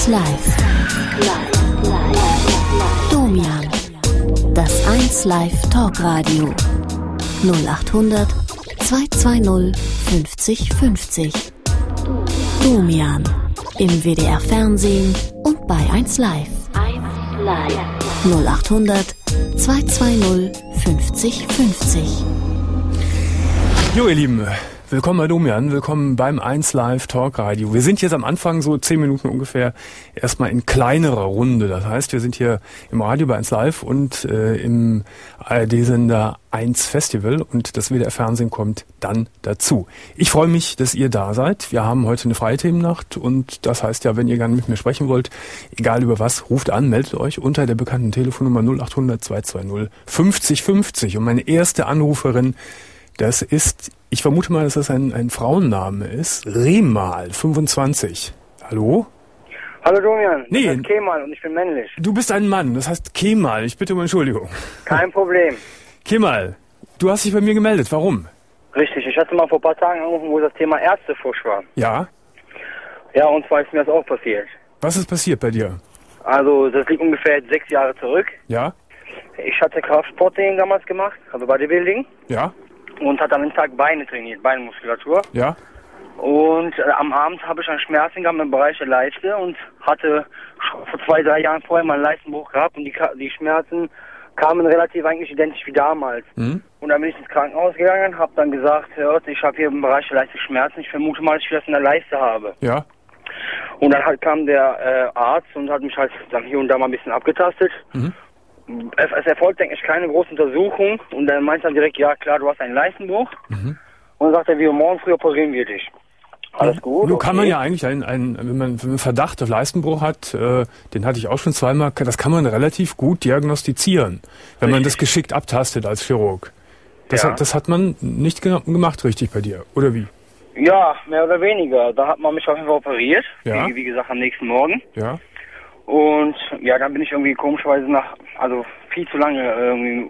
Live. Domian. Das 1 Live Talkradio. 0800 220 50 50. Domian. Im WDR Fernsehen und bei 1 Live. 0800 220 50 50. Jo, ihr Lieben, willkommen bei Domian, willkommen beim 1 Live Talkradio. Wir sind jetzt am Anfang, so 10 Minuten ungefähr, erstmal in kleinerer Runde. Das heißt, wir sind hier im Radio bei 1 Live und im ARD-Sender 1 Festival und das WDR Fernsehen kommt dann dazu. Ich freue mich, dass ihr da seid. Wir haben heute eine freie Themennacht und das heißt ja, wenn ihr gerne mit mir sprechen wollt, egal über was, ruft an, meldet euch unter der bekannten Telefonnummer 0800 220 50 50. Und meine erste Anruferin, das ist, ich vermute mal, dass das ein Frauenname ist, Remal, 25. Hallo? Hallo Domian, Nee. das ist Kemal und ich bin männlich. Du bist ein Mann, das heißt Kemal, ich bitte um Entschuldigung. Kein Problem. Kemal, du hast dich bei mir gemeldet, warum? Richtig, ich hatte mal vor ein paar Tagen angerufen, wo das Thema Ärztefusch war. Ja? Ja, und zwar ist mir das auch passiert. Was ist passiert bei dir? Also, das liegt ungefähr 6 Jahre zurück. Ja? Ich hatte Kraftsporttraining damals gemacht, also Bodybuilding. Ja? Und hatte an dem Tag Beine trainiert, Beinmuskulatur. Ja? Und am Abend habe ich dann Schmerzen gehabt im Bereich der Leiste und hatte vor 2, 3 Jahren vorher mal einen Leistenbruch gehabt und die Schmerzen kamen relativ eigentlich identisch wie damals. Mhm. Und dann bin ich ins Krankenhaus gegangen, habe dann gesagt, hört, ich habe hier im Bereich der Leiste Schmerzen, ich vermute mal, dass ich das in der Leiste habe. Ja? Und dann halt kam der Arzt und hat mich halt dann hier und da mal ein bisschen abgetastet. Mhm. Es erfolgt eigentlich keine große Untersuchung und dann meint er direkt, ja klar, du hast einen Leistenbruch. Mhm. Und dann sagt er, wir morgen früh operieren wir dich. Alles gut. Nur kann man ja eigentlich, wenn man Verdacht auf Leistenbruch hat, den hatte ich auch schon zweimal, das kann man relativ gut diagnostizieren, wenn man das geschickt abtastet als Chirurg. Das hat man nicht gemacht richtig bei dir, oder wie? Ja, mehr oder weniger. Da hat man mich auf jeden Fall operiert, Ja. wie gesagt am nächsten Morgen. Ja? Und ja, dann bin ich irgendwie komischerweise also viel zu lange irgendwie,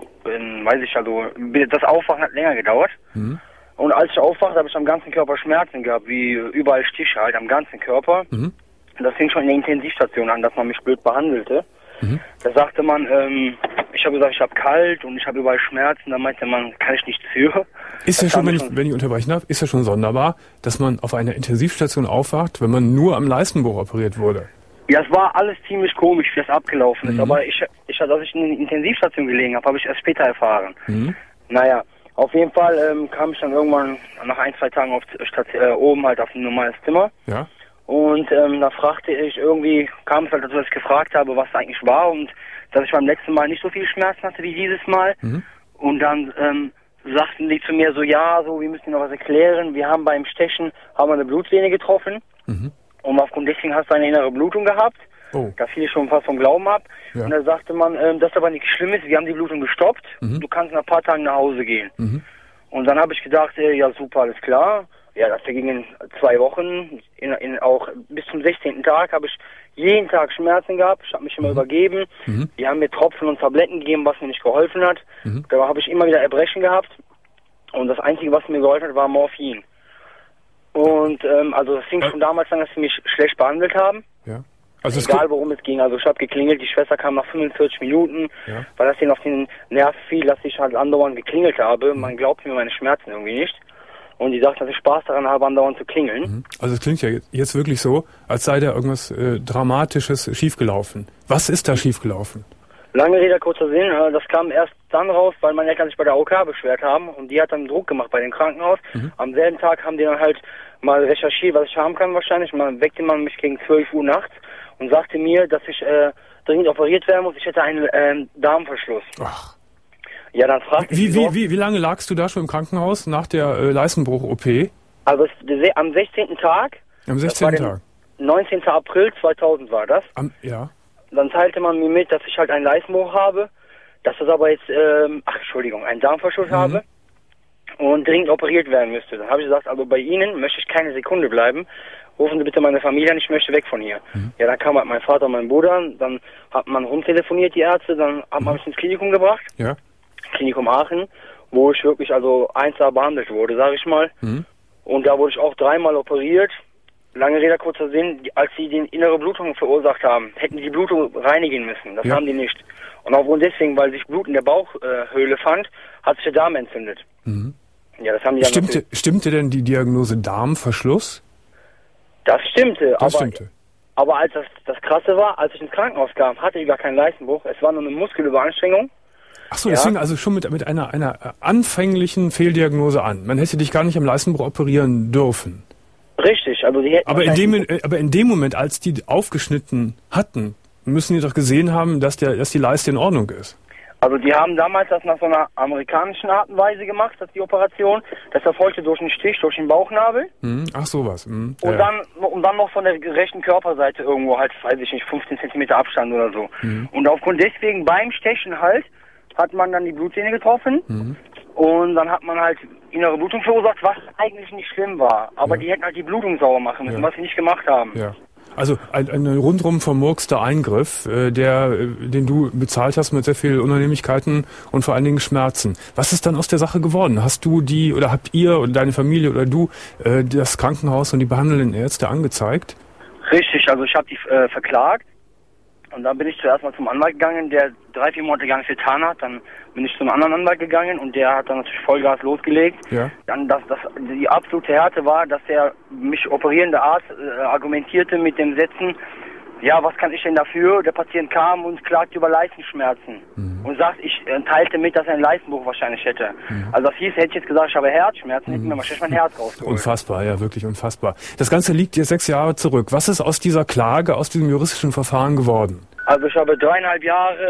das Aufwachen hat länger gedauert. Mhm. Und als ich aufwachte, habe ich am ganzen Körper Schmerzen gehabt, wie überall Stiche halt am ganzen Körper. Mhm. Das fing schon in der Intensivstation an, dass man mich blöd behandelte. Mhm. Da sagte man, ich habe gesagt, ich habe kalt und ich habe überall Schmerzen. Da meinte man, kann ich nichts für. Ist ja schon, wenn ich unterbrechen darf, ist ja schon sonderbar, dass man auf einer Intensivstation aufwacht, wenn man nur am Leistenbruch operiert wurde. Ja, es war alles ziemlich komisch, wie das abgelaufen ist. Mhm. Aber dass ich in der Intensivstation gelegen habe, habe ich erst später erfahren. Mhm. Naja, auf jeden Fall kam ich dann irgendwann nach 1, 2 Tagen oben halt auf ein normales Zimmer. Ja? Und da fragte ich, irgendwie kam es halt dazu, dass ich gefragt habe, was eigentlich war und dass ich beim letzten Mal nicht so viel Schmerzen hatte wie dieses Mal. Mhm. Und dann sagten die zu mir so, ja, so, wir müssen Ihnen noch was erklären. Wir haben beim Stechen eine Blutvene getroffen. Mhm. Und aufgrund deswegen hast du eine innere Blutung gehabt. Oh. Da fiel ich schon fast vom Glauben ab. Ja. Und da sagte man, das ist aber nichts Schlimmes, wir haben die Blutung gestoppt. Mhm. Du kannst nach ein paar Tagen nach Hause gehen. Mhm. Und dann habe ich gedacht, ja super, alles klar. Ja, das vergingen 2 Wochen. Auch bis zum 16. Tag habe ich jeden Tag Schmerzen gehabt. Ich habe mich immer übergeben. Mhm. Die haben mir Tropfen und Tabletten gegeben, was mir nicht geholfen hat. Mhm. Da habe ich immer wieder Erbrechen gehabt. Und das Einzige, was mir geholfen hat, war Morphin. Und also es fing schon damals an, dass sie mich schlecht behandelt haben. Ja. Also Egal worum es ging. Also ich habe geklingelt, die Schwester kam nach 45 Minuten, Ja. weil das denen auf den Nerv fiel, dass ich halt andauernd geklingelt habe. Man glaubt mir meine Schmerzen irgendwie nicht. Und die sagt, dass ich Spaß daran habe, andauernd zu klingeln. Also es klingt ja jetzt wirklich so, als sei da irgendwas Dramatisches schiefgelaufen. Was ist da schiefgelaufen? Lange Rede, kurzer Sinn. Das kam erst dann raus, weil meine Eltern sich bei der OK beschwert haben. Und die hat dann Druck gemacht bei dem Krankenhaus. Mhm. Am selben Tag haben die dann halt mal recherchiert, was ich haben kann wahrscheinlich. Man weckte man mich gegen 12 Uhr nachts und sagte mir, dass ich dringend operiert werden muss. Ich hätte einen Darmverschluss. Ach. Ja, dann fragte ich Wie lange lagst du da schon im Krankenhaus nach der Leistenbruch-OP? Also am 16. Tag. Am 16. Tag? 19. April 2000 war das. Ja. Dann teilte man mir mit, dass ich halt einen Leistenbruch habe, dass das aber jetzt, einen Darmverschluss habe und dringend operiert werden müsste. Dann habe ich gesagt, also bei Ihnen möchte ich keine Sekunde bleiben. Rufen Sie bitte meine Familie an, ich möchte weg von hier. Mhm. Ja, dann kam halt mein Vater und mein Bruder, dann hat man rumtelefoniert, die Ärzte, dann hat man mich ins Klinikum gebracht. Ja. Klinikum Aachen, wo ich wirklich 1A behandelt wurde, sage ich mal. Mhm. Und da wurde ich auch 3-mal operiert. lange Rede, kurzer Sinn, als sie die innere Blutung verursacht haben, hätten die Blutung reinigen müssen. Das haben die nicht. Und aufgrund deswegen, weil sich Blut in der Bauchhöhle fand, hat sich der Darm entzündet. Mhm. Ja, das haben die Stimmte denn die Diagnose Darmverschluss? Das stimmte. Aber als das Krasse war, als ich ins Krankenhaus kam, hatte ich gar keinen Leistenbruch. Es war nur eine Muskelüberanstrengung. Ach so, das fing also schon mit einer anfänglichen Fehldiagnose an. Man hätte dich gar nicht am Leistenbruch operieren dürfen. Richtig, also die hätten... Aber in dem Moment, als die aufgeschnitten hatten, müssen die doch gesehen haben, dass die Leiste in Ordnung ist. Also die haben damals das nach so einer amerikanischen Art und Weise gemacht, die Operation. Das erfolgte durch einen Stich, durch den Bauchnabel. Ach sowas. Und dann noch von der rechten Körperseite irgendwo halt, weiß ich nicht, 15 Zentimeter Abstand oder so. Und aufgrund deswegen beim Stechen halt, hat man dann die Blutvene getroffen. Und dann hat man halt innere Blutung verursacht, was eigentlich nicht schlimm war. Aber die hätten halt die Blutung sauber machen müssen, was sie nicht gemacht haben. Ja. Also ein rundrum vermurkster Eingriff, den du bezahlt hast mit sehr viel Unannehmlichkeiten und vor allen Dingen Schmerzen. Was ist dann aus der Sache geworden? Hast du habt ihr oder deine Familie oder du das Krankenhaus und die behandelnden Ärzte angezeigt? Richtig, also ich habe die verklagt. Und dann bin ich zuerst mal zum Anwalt gegangen, der 3-4 Monate gar nichts getan hat. Dann bin ich zum anderen Anwalt gegangen und der hat dann natürlich Vollgas losgelegt. Ja. Dann die absolute Härte war, dass der mich operierende Arzt argumentierte mit den Sätzen, ja, was kann ich denn dafür? Der Patient kam und klagte über Leistenschmerzen und sagt, ich teilte mit, dass er einen Leistenbruch wahrscheinlich hätte. Also das hieß, hätte ich jetzt gesagt, ich habe Herzschmerzen, hätten wir wahrscheinlich mein Herz rausgeholt. Unfassbar, ja, wirklich unfassbar. Das Ganze liegt jetzt 6 Jahre zurück. Was ist aus dieser Klage, aus diesem juristischen Verfahren geworden? Also ich habe 3,5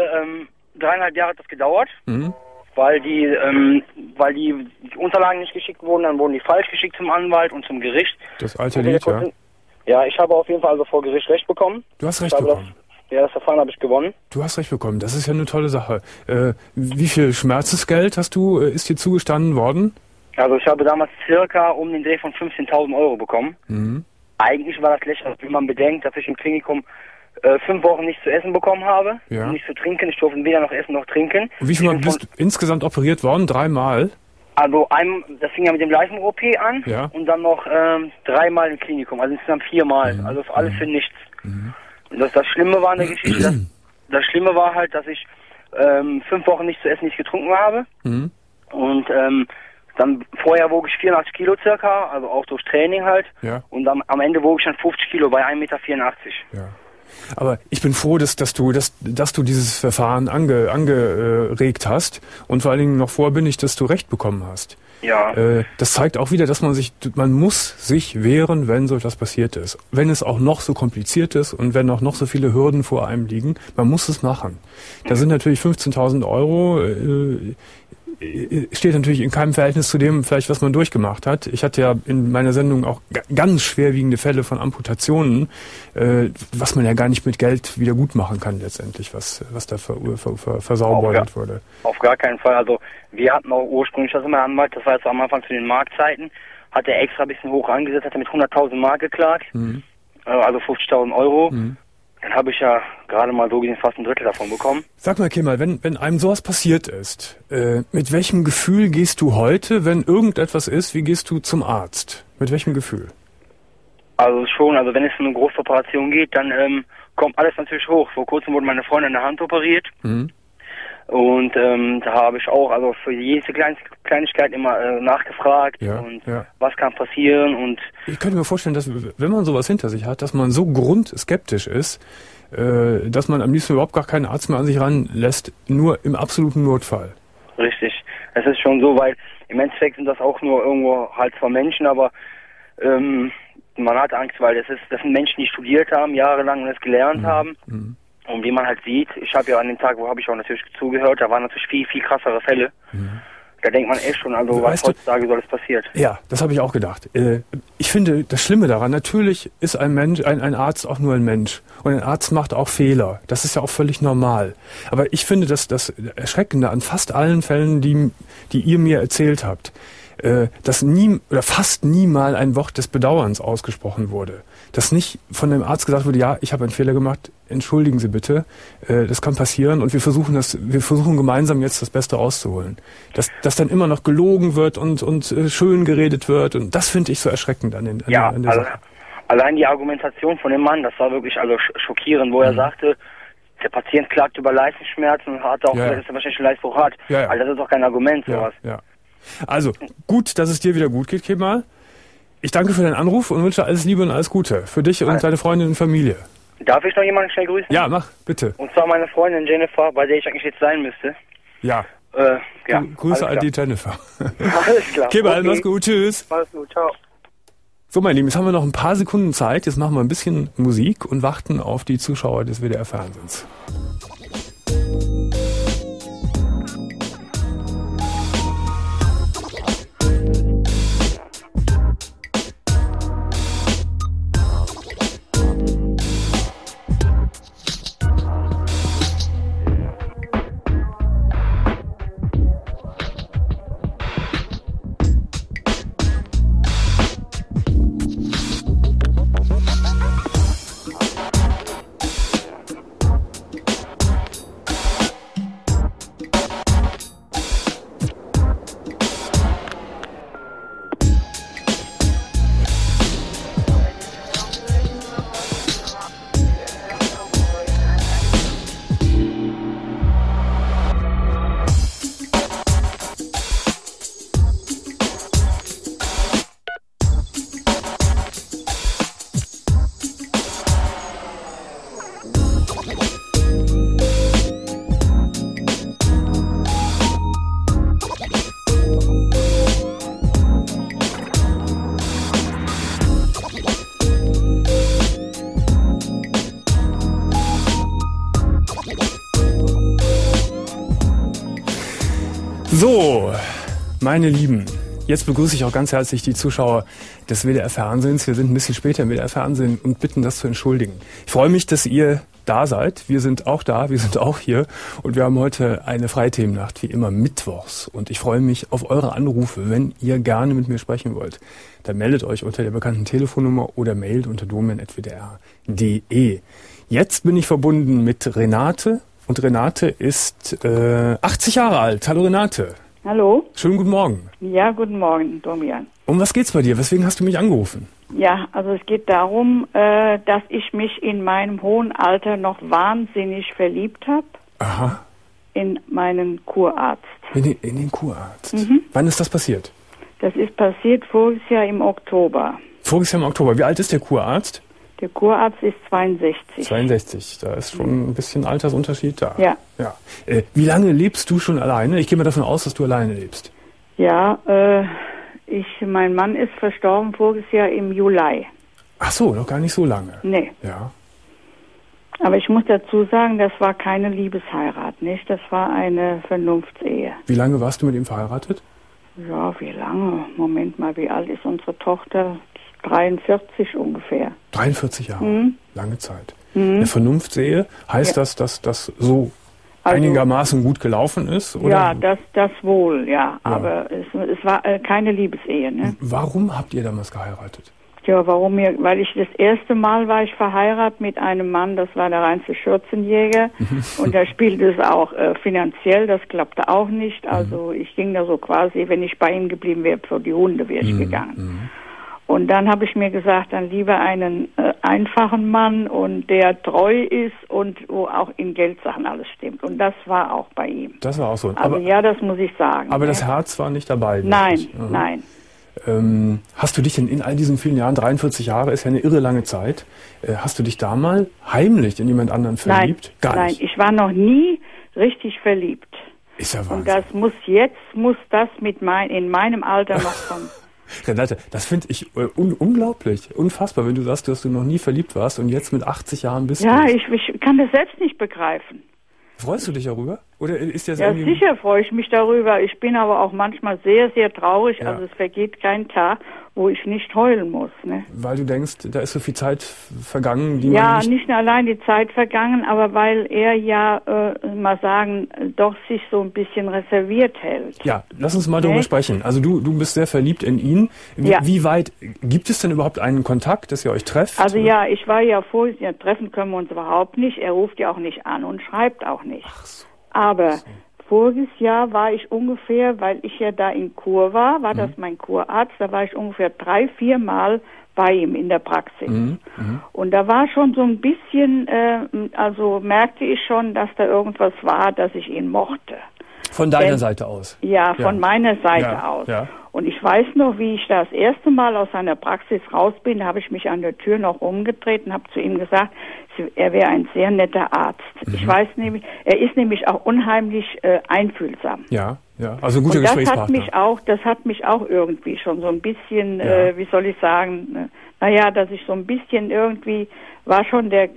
Jahre hat das gedauert, weil die Unterlagen nicht geschickt wurden, dann wurden die falsch geschickt zum Anwalt und zum Gericht. Das alte Lied, ja. Ja, ich habe auf jeden Fall also vor Gericht Recht bekommen. Du hast Recht bekommen? Das Verfahren habe ich gewonnen. Du hast Recht bekommen, das ist ja eine tolle Sache. Wie viel Schmerzensgeld ist dir zugestanden worden? Also ich habe damals circa um den Dreh von 15.000 Euro bekommen. Eigentlich war das lächerlich, wenn man bedenkt, dass ich im Klinikum 5 Wochen nichts zu essen bekommen habe, nichts zu trinken. Ich durfte weder noch essen noch trinken. Und wie viel Mal bist du insgesamt operiert worden? 3 Mal? Also das fing ja mit dem Leistenbruch-OP an und dann noch 3 Mal im Klinikum, also insgesamt 4 Mal. Also alles für nichts. Und das Schlimme war in der Geschichte, das Schlimme war halt, dass ich 5 Wochen nichts zu essen, nichts getrunken habe. Und dann vorher wog ich 84 Kilo circa, also auch durch Training halt. Ja. Und dann am Ende wog ich dann 50 Kilo bei 1,84 Meter. Ja. Aber ich bin froh, dass du dieses Verfahren angeregt hast und vor allen Dingen noch vorbindlich, dass du Recht bekommen hast. Ja. Das zeigt auch wieder, dass man muss sich wehren, wenn so etwas passiert ist. Wenn es auch noch so kompliziert ist und wenn auch noch so viele Hürden vor einem liegen, man muss es machen. Da sind natürlich 15.000 Euro, steht natürlich in keinem Verhältnis zu dem, vielleicht was man durchgemacht hat. Ich hatte ja in meiner Sendung auch ganz schwerwiegende Fälle von Amputationen, was man ja gar nicht mit Geld wieder gut machen kann letztendlich, was da versaubeutelt wurde. Auf gar keinen Fall. Also wir hatten auch ursprünglich, das immer Anwalt, das war jetzt am Anfang zu den Marktzeiten, hat er extra ein bisschen hoch angesetzt, hat er mit 100.000 Mark geklagt, also 50.000 Euro. Dann habe ich ja gerade mal so gesehen fast ein Drittel davon bekommen. Sag mal, Kemal, wenn einem sowas passiert ist, mit welchem Gefühl gehst du heute, wenn irgendetwas ist, wie gehst du zum Arzt? Mit welchem Gefühl? Also schon, also wenn es um eine Großoperation geht, dann kommt alles natürlich hoch. Vor kurzem wurde meine Freundin in der Hand operiert. Und da habe ich auch also für jede Kleinigkeit immer nachgefragt was kann passieren. Und ich könnte mir vorstellen, dass wenn man sowas hinter sich hat, dass man so grundskeptisch ist, dass man am liebsten überhaupt gar keinen Arzt mehr an sich ranlässt, nur im absoluten Notfall. Richtig, es ist schon so, weil im Endeffekt sind das auch nur irgendwo halt zwar Menschen, aber man hat Angst, weil das sind Menschen, die studiert haben, jahrelang und es gelernt haben. Und wie man halt sieht, ich habe ja an dem Tag, wo habe ich auch natürlich zugehört, da waren natürlich viel, viel krassere Fälle. Da denkt man echt schon, also was heutzutage so alles passiert. Ja, das habe ich auch gedacht. Ich finde, das Schlimme daran, natürlich ist ein Mensch, ein Arzt auch nur ein Mensch. Und ein Arzt macht auch Fehler. Das ist ja auch völlig normal. Aber ich finde, dass das Erschreckende an fast allen Fällen, die ihr mir erzählt habt, dass fast nie mal ein Wort des Bedauerns ausgesprochen wurde. Dass nicht von dem Arzt gesagt wurde, ja, ich habe einen Fehler gemacht, entschuldigen Sie bitte, das kann passieren und wir versuchen gemeinsam jetzt das Beste rauszuholen. Dass dann immer noch gelogen wird und schön geredet wird und das finde ich so erschreckend an der Sache. allein die Argumentation von dem Mann, das war wirklich also schockierend, wo er sagte, der Patient klagt über Leistenschmerzen und hat auch, dass er wahrscheinlich einen Leistbruch hat. Also das ist doch kein Argument, sowas. Ja. Also, gut, dass es dir wieder gut geht, Kemal. Ich danke für deinen Anruf und wünsche alles Liebe und alles Gute. Für dich und deine Freundin und Familie. Darf ich noch jemanden schnell grüßen? Ja, mach, bitte. Und zwar meine Freundin Jennifer, bei der ich eigentlich jetzt sein müsste. Ja. Grüße an die Jennifer. Alles klar. Kemal, mach's gut, tschüss. Mach's gut, ciao. So, meine Lieben, jetzt haben wir noch ein paar Sekunden Zeit. Jetzt machen wir ein bisschen Musik und warten auf die Zuschauer des WDR-Fernsehens. So, meine Lieben, jetzt begrüße ich auch ganz herzlich die Zuschauer des WDR-Fernsehens. Wir sind ein bisschen später im WDR-Fernsehen und bitten das zu entschuldigen. Ich freue mich, dass ihr da seid. Wir sind auch da, wir sind auch hier und wir haben heute eine Freithemennacht, wie immer mittwochs. Und ich freue mich auf eure Anrufe, wenn ihr gerne mit mir sprechen wollt. Dann meldet euch unter der bekannten Telefonnummer oder mailt unter domian@wdr.de. Jetzt bin ich verbunden mit Renate. Und Renate ist 80 Jahre alt. Hallo Renate. Hallo. Schönen guten Morgen. Ja, guten Morgen, Domian. Um was geht's bei dir? Weswegen hast du mich angerufen? Ja, also es geht darum, dass ich mich in meinem hohen Alter noch wahnsinnig verliebt habe. Aha. In meinen Kurarzt. In den Kurarzt. Mhm. Wann ist das passiert? Das ist passiert voriges Jahr im Oktober. Voriges Jahr im Oktober. Wie alt ist der Kurarzt? Der Kurarzt ist 62. 62, da ist schon ein bisschen Altersunterschied da. Ja. Wie lange lebst du schon alleine? Ich gehe mal davon aus, dass du alleine lebst. Ja, mein Mann ist verstorben voriges Jahr im Juli. Ach so, noch gar nicht so lange. Nee. Ja. Aber ich muss dazu sagen, das war keine Liebesheirat, nicht? Das war eine Vernunftsehe. Wie lange warst du mit ihm verheiratet? Ja, wie lange? Moment mal, wie alt ist unsere Tochter? 43 ungefähr. 43 Jahre, lange Zeit. Eine Vernunftsehe, heißt das, dass das so einigermaßen gut gelaufen ist? Oder? Ja, das wohl, ja. Aber es war keine Liebesehe. Ne? Warum habt ihr damals geheiratet? Ja, weil ich das erste Mal war ich verheiratet mit einem Mann, das war der reinste Schürzenjäger. Und da spielte es auch finanziell, das klappte auch nicht. Also ich ging da so quasi, wenn ich bei ihm geblieben wäre, für die Hunde wäre ich gegangen. Und dann habe ich mir gesagt, dann lieber einen einfachen Mann und der treu ist und wo auch in Geldsachen alles stimmt. Und das war auch bei ihm. Das war auch so. Also ja, das muss ich sagen. Aber das Herz war nicht dabei. Nein, nein. Hast du dich denn in all diesen vielen Jahren, 43 Jahre ist ja eine irre lange Zeit, hast du dich da mal heimlich in jemand anderen verliebt? Nein, ich war noch nie richtig verliebt. Ist ja Wahnsinn. Und das muss das in meinem Alter noch kommen. Renate, das finde ich unglaublich, unfassbar, wenn du sagst, dass du noch nie verliebt warst und jetzt mit 80 Jahren bist. Ja, ich kann das selbst nicht begreifen. Freust du dich darüber? Oder ist das irgendwie... sicher freue ich mich darüber. Ich bin aber auch manchmal sehr, sehr traurig. Ja. Also es vergeht kein Tag, wo ich nicht heulen muss. Ne? Weil du denkst, da ist so viel Zeit vergangen, die ja, man nicht nur allein die Zeit vergangen, aber weil er ja, mal sagen, doch sich so ein bisschen reserviert hält. Ja, lass uns mal darüber sprechen. Also du bist sehr verliebt in ihn. Wie weit, gibt es denn überhaupt einen Kontakt, dass ihr euch trefft? Also ja, ich war ja vorher, treffen können wir uns überhaupt nicht. Er ruft ja auch nicht an und schreibt auch nicht. Ach so. Aber voriges Jahr war ich ungefähr, weil ich ja da in Kur war das mein Kurarzt, da war ich ungefähr 3-4 Mal bei ihm in der Praxis. Und da war schon so ein bisschen, also merkte ich schon, dass da irgendwas war, dass ich ihn mochte. Von deiner Seite aus? Ja, von meiner Seite aus. Ja. Und ich weiß noch, wie ich das erste Mal aus seiner Praxis raus bin, habe ich mich an der Tür noch umgedreht und habe zu ihm gesagt, er wäre ein sehr netter Arzt. Ich weiß nämlich, er ist nämlich auch unheimlich einfühlsam. Ja, also ein guter Gesprächspartner. Das hat mich auch irgendwie schon so ein bisschen, wie soll ich sagen, dass ich so ein bisschen irgendwie, war schon der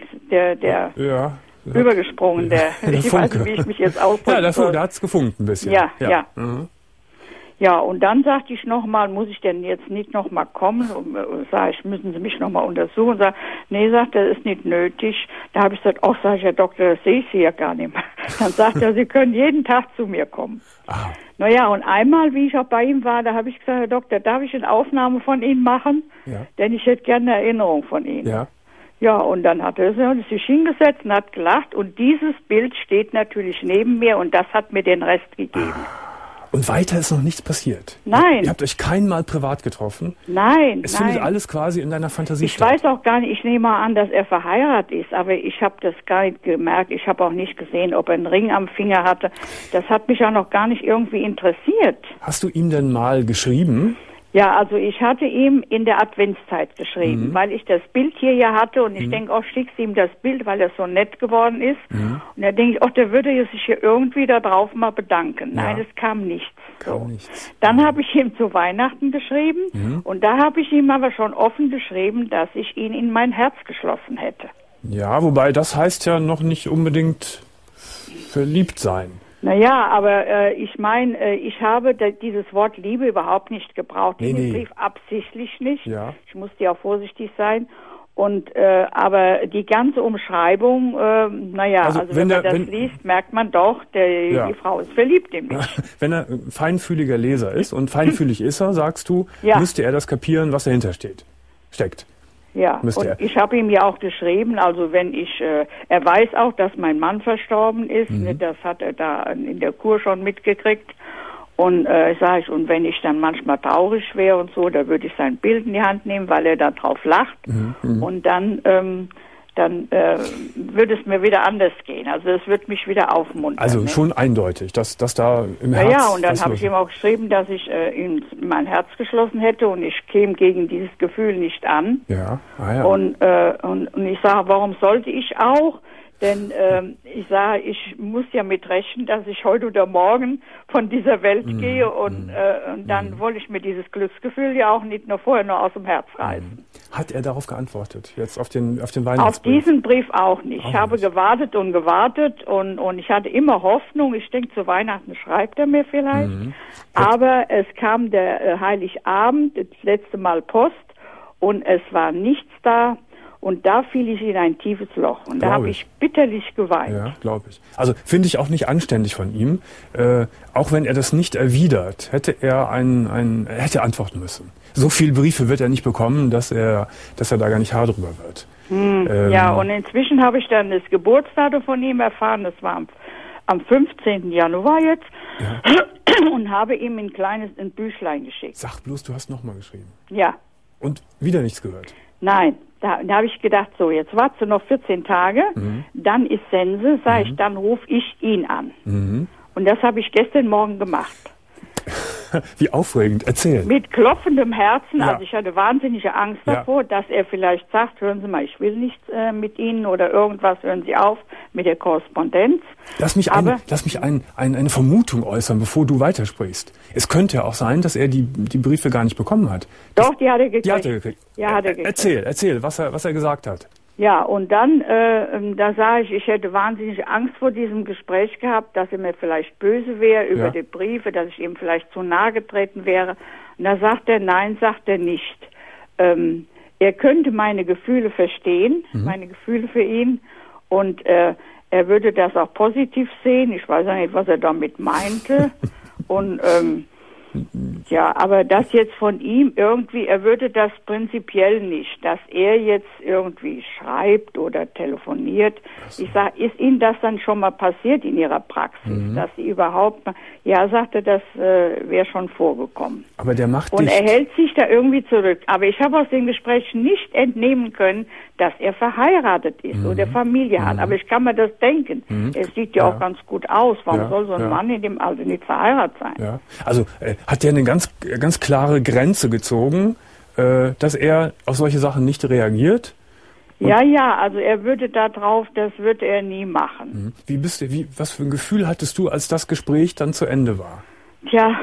übergesprungen, ich weiß nicht, wie ich mich jetzt ausdrücken soll. Da hat es gefunkt ein bisschen. Ja. Ja, und dann sagte ich nochmal, muss ich denn jetzt nicht nochmal kommen? Sag ich, müssen Sie mich nochmal untersuchen? Sag, nee, sagt er, ist nicht nötig. Da habe ich gesagt, sag ich, Herr Doktor, das sehe ich Sie ja gar nicht mehr. Dann sagt er, Sie können jeden Tag zu mir kommen. Naja, und einmal, wie ich auch bei ihm war, da habe ich gesagt, Herr Doktor, darf ich eine Aufnahme von Ihnen machen? Ja. Denn ich hätte gerne eine Erinnerung von Ihnen. Ja, und dann hat er sich hingesetzt und hat gelacht. Und dieses Bild steht natürlich neben mir und das hat mir den Rest gegeben. Und weiter ist noch nichts passiert? Nein. Ihr habt euch kein Mal privat getroffen? Nein. Es findet alles quasi in deiner Fantasie statt. Ich weiß auch gar nicht, ich nehme mal an, dass er verheiratet ist, aber ich habe das gar nicht gemerkt. Ich habe auch nicht gesehen, ob er einen Ring am Finger hatte. Das hat mich auch noch gar nicht irgendwie interessiert. Hast du ihm denn mal geschrieben? Ja, also ich hatte ihm in der Adventszeit geschrieben, weil ich das Bild hier ja hatte und ich denke, schickst ihm das Bild, weil er so nett geworden ist. Und da denke ich, der würde sich hier irgendwie da drauf mal bedanken. Nein, es kam nichts. Dann habe ich ihm zu Weihnachten geschrieben und da habe ich ihm aber schon offen geschrieben, dass ich ihn in mein Herz geschlossen hätte. Ja, wobei das heißt ja noch nicht unbedingt verliebt sein. Naja, aber ich meine, ich habe dieses Wort Liebe überhaupt nicht gebraucht. In dem Brief absichtlich nicht. Ja. Ich musste ja auch vorsichtig sein. Und aber die ganze Umschreibung, also wenn man das liest, merkt man doch, die Frau ist verliebt in mich. Wenn er feinfühliger Leser ist und feinfühlig ist er, sagst du, müsste er das kapieren, was dahinter steckt. Ja, und ich habe ihm ja auch geschrieben, also wenn er weiß auch, dass mein Mann verstorben ist, das hat er da in der Kur schon mitgekriegt. Und und wenn ich dann manchmal traurig wäre und so, da würde ich sein Bild in die Hand nehmen, weil er da drauf lacht. Und dann würde es mir wieder anders gehen. Also es wird mich wieder aufmuntern. Also schon eindeutig, dass da im Herz... Ja, und dann habe ich ihm auch geschrieben, dass ich ihm mein Herz geschlossen hätte und ich käme gegen dieses Gefühl nicht an. Und ich sage, warum sollte ich auch? Denn ich sage, ich muss ja mit rechnen, dass ich heute oder morgen von dieser Welt gehe und dann wollte ich mir dieses Glücksgefühl ja auch nicht nur vorher nur aus dem Herz reißen. Hat er darauf geantwortet, jetzt auf den Weihnachtsbrief? Auf diesen Brief auch nicht. Ich habe gewartet und ich hatte immer Hoffnung. Ich denke, zu Weihnachten schreibt er mir vielleicht. Aber es kam der Heiligabend, das letzte Mal Post und es war nichts da. Und da fiel ich in ein tiefes Loch. Und da habe ich bitterlich geweint. Ja, glaube ich. Also finde ich auch nicht anständig von ihm. Auch wenn er das nicht erwidert, hätte er hätte antworten müssen. So viele Briefe wird er nicht bekommen, dass er da gar nicht Haar drüber wird. Ja, und inzwischen habe ich dann das Geburtsdatum von ihm erfahren. Das war am 15. Januar jetzt. Ja. Und habe ihm ein Büchlein geschickt. Sag bloß, du hast nochmal geschrieben. Ja. Und wieder nichts gehört? Nein. Da habe ich gedacht, so, jetzt wartest du noch 14 Tage, dann ist Sense, dann rufe ich ihn an. Und das habe ich gestern Morgen gemacht. Wie aufregend, erzähl. Mit klopfendem Herzen, also ich hatte wahnsinnige Angst davor, dass er vielleicht sagt, hören Sie mal, ich will nichts mit Ihnen oder irgendwas, hören Sie auf mit der Korrespondenz. Lass mich eine Vermutung äußern, bevor du weitersprichst. Es könnte ja auch sein, dass er die Briefe gar nicht bekommen hat. Doch, die hat er gekriegt. Ja, hat er gekriegt. Erzähl, was er gesagt hat. Ja, und dann, da sah ich hätte wahnsinnige Angst vor diesem Gespräch gehabt, dass er mir vielleicht böse wäre über die Briefe, dass ich ihm vielleicht zu nahe getreten wäre. Und da sagt er, nein, sagt er nicht. Er könnte meine Gefühle verstehen, meine Gefühle für ihn, und er würde das auch positiv sehen. Ich weiß auch nicht, was er damit meinte. Und Ja, aber das jetzt von ihm irgendwie, er würde das prinzipiell nicht, dass er jetzt irgendwie schreibt oder telefoniert. Ich sage, ist Ihnen das dann schon mal passiert in Ihrer Praxis, dass Sie überhaupt mal, ja, sagte, das wäre schon vorgekommen. Aber der macht und er hält sich da irgendwie zurück. Aber ich habe aus dem Gespräch nicht entnehmen können, dass er verheiratet ist oder Familie hat. Aber ich kann mir das denken. Er sieht ja auch ganz gut aus. Warum soll so ein Mann in dem Alter nicht verheiratet sein? Ja. Also hat der eine ganz klare Grenze gezogen, dass er auf solche Sachen nicht reagiert? Ja, also er würde da drauf, das würde er nie machen. Was für ein Gefühl hattest du, als das Gespräch dann zu Ende war? Tja,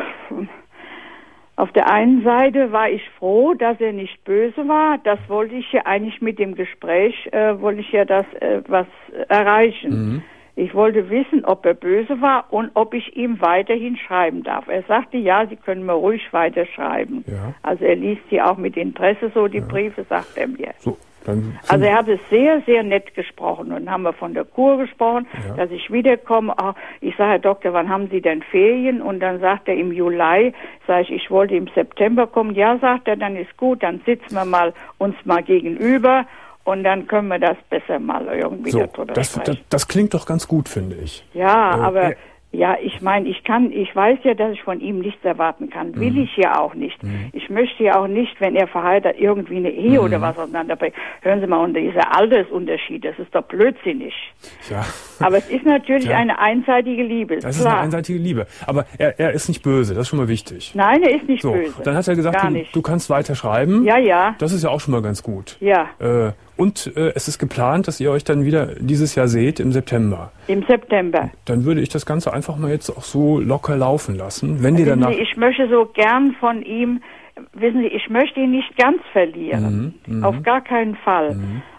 auf der einen Seite war ich froh, dass er nicht böse war. Das wollte ich ja eigentlich mit dem Gespräch, wollte ich ja das was erreichen. Ich wollte wissen, ob er böse war und ob ich ihm weiterhin schreiben darf. Er sagte, ja, Sie können mir ruhig weiterschreiben. Ja. Also er liest sie auch mit Interesse, so die Briefe, sagt er mir. So, also er hat es sehr, sehr nett gesprochen. Und dann haben wir von der Kur gesprochen, dass ich wiederkomme. Ich sage, Herr Doktor, wann haben Sie denn Ferien? Und dann sagt er, im Juli. Sage ich wollte im September kommen. Ja, sagt er, dann ist gut, dann sitzen wir uns mal gegenüber. Und dann können wir das besser mal irgendwie darüber sprechen. Das klingt doch ganz gut, finde ich. Ja, aber ich meine, ich weiß ja, dass ich von ihm nichts erwarten kann. Will ich ja auch nicht. Ich möchte ja auch nicht, wenn er verheiratet, irgendwie eine Ehe oder was auseinanderbringt. Hören Sie mal, und dieser Altersunterschied, das ist doch blödsinnig. Ja. Aber es ist natürlich eine einseitige Liebe. Das ist eine einseitige Liebe. Aber er ist nicht böse, das ist schon mal wichtig. Nein, er ist nicht böse. Dann hat er gesagt, du kannst weiter schreiben. Ja. Das ist ja auch schon mal ganz gut. Ja. Und es ist geplant, dass ihr euch dann wieder dieses Jahr seht im September. Im September. Dann würde ich das Ganze einfach mal jetzt auch so locker laufen lassen. Wenn dir danach... Ich möchte so gern von ihm, wissen Sie, ich möchte ihn nicht ganz verlieren. Auf gar keinen Fall.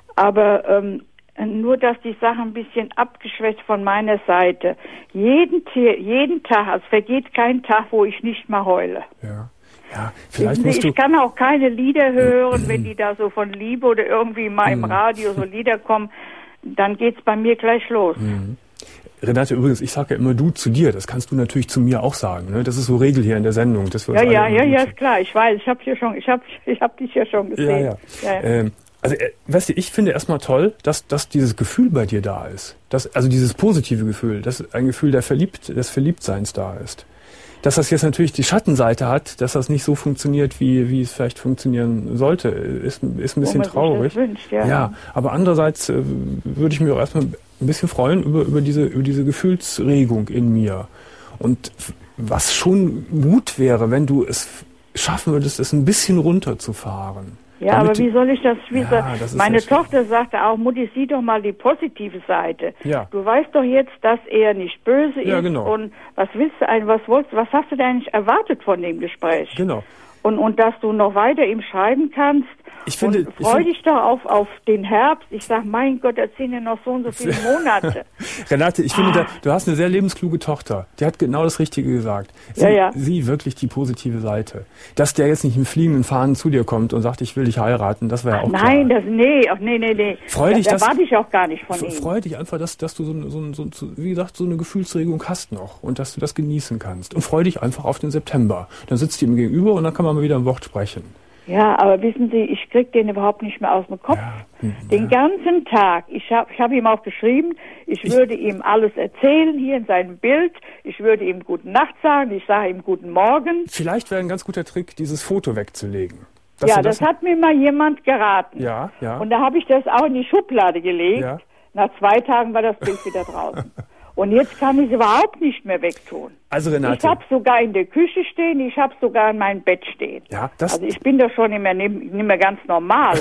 Aber nur, dass die Sache ein bisschen abgeschwächt von meiner Seite. Jeden Tag, es vergeht kein Tag, wo ich nicht mal heule. Ja, vielleicht musst du... Ich kann auch keine Lieder hören, wenn die da so von Liebe oder irgendwie mal im Radio so Lieder kommen, dann geht's bei mir gleich los. Renate, übrigens, ich sage ja immer du zu dir, das kannst du natürlich zu mir auch sagen, ne? Das ist so Regel hier in der Sendung. Dass wir ja, ist klar, ich weiß, ich habe dich ja schon gesehen. Ja. Also, weißt du, ich finde erstmal toll, dass dieses Gefühl bei dir da ist. Also dieses positive Gefühl, dass ein Gefühl des Verliebtseins da ist. Dass das jetzt natürlich die Schattenseite hat, dass das nicht so funktioniert, wie es vielleicht funktionieren sollte, ist ein bisschen traurig. Wünscht, ja, aber andererseits würde ich mich auch erstmal ein bisschen freuen über diese Gefühlsregung in mir. Und was schon gut wäre, wenn du es schaffen würdest, es ein bisschen runterzufahren. Ja, aber wie soll ich das wissen? Meine Tochter sagte auch, Mutti, sieh doch mal die positive Seite. Ja. Du weißt doch jetzt, dass er nicht böse ist. Ja, genau. Und was hast du denn eigentlich erwartet von dem Gespräch? Genau. Und dass du noch weiter ihm schreiben kannst. Freu dich doch auf den Herbst. Ich sag, mein Gott, das sind ja noch so und so viele Monate. Renate, ich finde, du hast eine sehr lebenskluge Tochter. Die hat genau das Richtige gesagt. Sie wirklich die positive Seite. Dass der jetzt nicht im fliegenden Fahnen zu dir kommt und sagt, ich will dich heiraten, das wäre ja auch klar. Nein, nee. Freu dich, das erwarte ich auch gar nicht von ihm. Freu dich einfach, dass du wie gesagt, so eine Gefühlsregung hast noch und dass du das genießen kannst. Und freu dich einfach auf den September. Dann sitzt ihr ihm gegenüber und dann kann man mal wieder ein Wort sprechen. Ja, aber wissen Sie, ich krieg den überhaupt nicht mehr aus dem Kopf. Den ganzen Tag. Ich hab ihm auch geschrieben, ich würde ihm alles erzählen hier in seinem Bild. Ich würde ihm guten Nacht sagen, ich sage ihm guten Morgen. Vielleicht wäre ein ganz guter Trick, dieses Foto wegzulegen. Das hat mir mal jemand geraten. Ja. Und da habe ich das auch in die Schublade gelegt. Ja. Nach 2 Tagen war das Bild wieder draußen. Und jetzt kann ich es überhaupt nicht mehr wegtun. Also Renate. Ich habe sogar in der Küche stehen, ich habe sogar in meinem Bett stehen. Ja, also ich bin da schon nicht mehr ganz normal.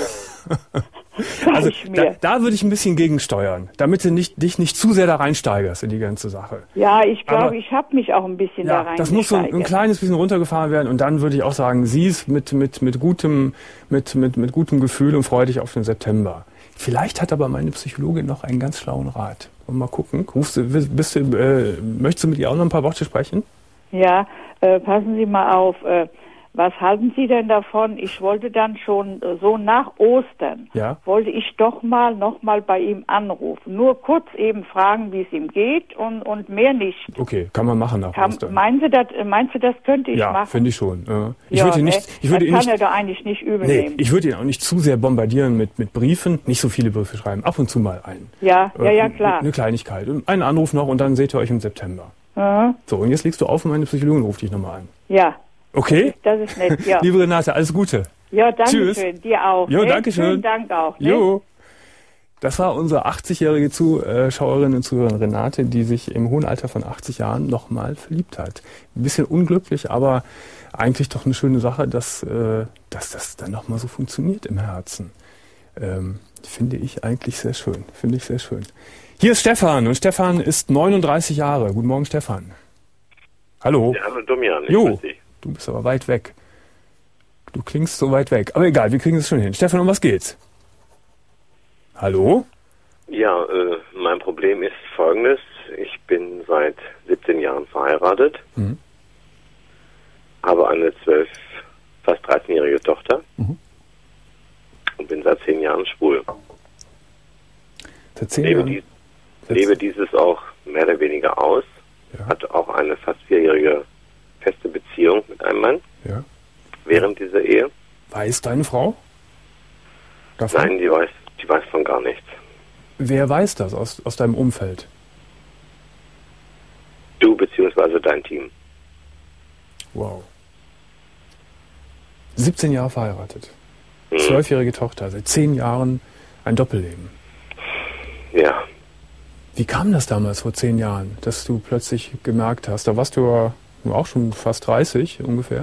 Also da würde ich ein bisschen gegensteuern, damit du dich nicht zu sehr da reinsteigerst in die ganze Sache. Ja, ich glaube, ich habe mich auch ein bisschen da reingesteigert. Das muss so ein kleines bisschen runtergefahren werden und dann würde ich auch sagen, sieh's mit gutem Gefühl und freu dich auf den September. Vielleicht hat aber meine Psychologin noch einen ganz schlauen Rat. Und mal gucken. Möchtest du mit ihr auch noch ein paar Worte sprechen? Ja, passen Sie mal auf. Was halten Sie denn davon? Ich wollte dann schon so nach Ostern, wollte ich doch noch mal bei ihm anrufen. Nur kurz eben fragen, wie es ihm geht und mehr nicht. Okay, kann man machen nach Ostern. Meinst du, das könnte ich machen? Ja, finde ich schon. Ich kann ihn er doch eigentlich nicht übel nehmen. Ich würde ihn auch nicht zu sehr bombardieren mit Briefen. Nicht so viele Briefe schreiben. Ab und zu mal einen. Ja, klar. Eine Kleinigkeit. Und einen Anruf noch und dann seht ihr euch im September. So, und jetzt legst du auf und meine Psychologin ruft dich nochmal an. Ja. Okay? Das ist nett, ja. Liebe Renate, alles Gute. Ja, danke Tschüss. schön. Dir auch. Jo, danke schön. Vielen Dank auch. Ne? Jo. Das war unsere 80-jährige Zuschauerin und Zuhörerin Renate, die sich im hohen Alter von 80 Jahren nochmal verliebt hat. Ein bisschen unglücklich, aber eigentlich doch eine schöne Sache, dass das dann nochmal so funktioniert im Herzen. Finde ich eigentlich sehr schön. Hier ist Stefan und Stefan ist 39 Jahre. Guten Morgen, Stefan. Hallo. Ja, hallo Domian. Jo, du bist aber weit weg. Du klingst so weit weg. Aber egal, wir kriegen es schon hin. Stefan, um was geht's? Hallo? Ja, mein Problem ist folgendes. Ich bin seit 17 Jahren verheiratet, habe eine 12, fast 13-jährige Tochter und bin seit 10 Jahren schwul. Seit 10 Jahren? Lebe dieses auch mehr oder weniger aus. Hatte auch eine fast 4-jährige feste Beziehung mit einem Mann während dieser Ehe. Weiß deine Frau davon? Nein, die weiß von gar nichts. Wer weiß das aus deinem Umfeld? Du bzw. dein Team. Wow. 17 Jahre verheiratet. 12-jährige Tochter, seit 10 Jahren ein Doppelleben. Ja. Wie kam das damals vor 10 Jahren, dass du plötzlich gemerkt hast, da warst du ja auch schon fast 30 ungefähr,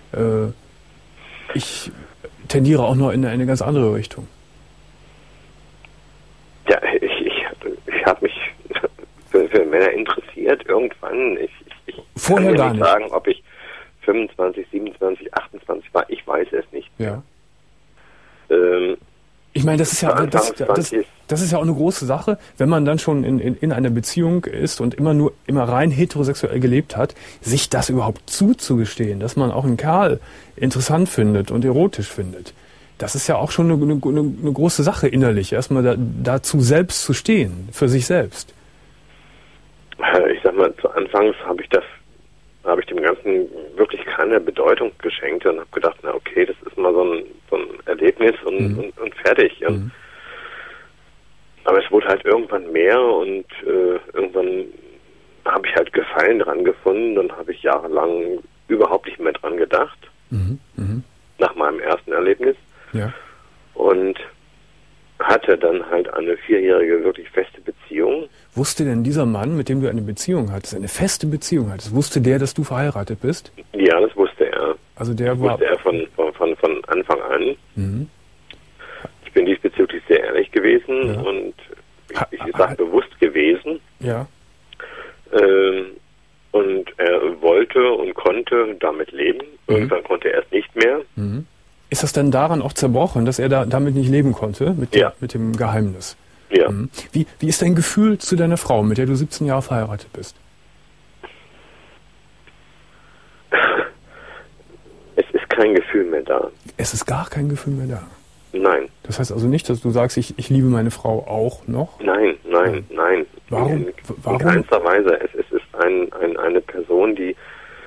ich tendiere auch noch in eine ganz andere Richtung. Ja, ich habe mich für Männer interessiert irgendwann. Ich Vorher kann gar nicht nicht sagen, ob ich 25, 27, 28 war. Ich weiß es nicht. Ja. Ich meine, das ist ja das ist ja auch eine große Sache, wenn man dann schon in einer Beziehung ist und immer rein heterosexuell gelebt hat, sich das überhaupt zuzugestehen, dass man auch einen Kerl interessant findet und erotisch findet. Das ist ja auch schon eine große Sache innerlich, erstmal dazu selbst zu stehen, für sich selbst. Ich sag mal, zu Anfangs habe ich dem Ganzen wirklich keine Bedeutung geschenkt und habe gedacht, na okay, das ist mal so ein Erlebnis und fertig. Aber es wurde halt irgendwann mehr und irgendwann habe ich halt Gefallen dran gefunden und habe ich jahrelang überhaupt nicht mehr dran gedacht. Nach meinem ersten Erlebnis. Ja. Und hatte dann halt eine 4-jährige wirklich feste Beziehung. Wusste denn dieser Mann, mit dem du eine Beziehung hattest, eine feste Beziehung hattest, wusste der, dass du verheiratet bist? Ja, das wusste er. Also der wusste er von Anfang an. Ich bin diesbezüglich sehr ehrlich gewesen und ich sage bewusst gewesen. Ja. Und er wollte und konnte damit leben. Irgendwann konnte er es nicht mehr. Ist das denn daran auch zerbrochen, dass er damit nicht leben konnte, mit dem Geheimnis? Ja. Wie ist dein Gefühl zu deiner Frau, mit der du 17 Jahre verheiratet bist? Es ist kein Gefühl mehr da. Es ist gar kein Gefühl mehr da? Nein. Das heißt also nicht, dass du sagst, ich liebe meine Frau auch noch? Nein. Warum? In keinster Weise. Es ist eine Person, die...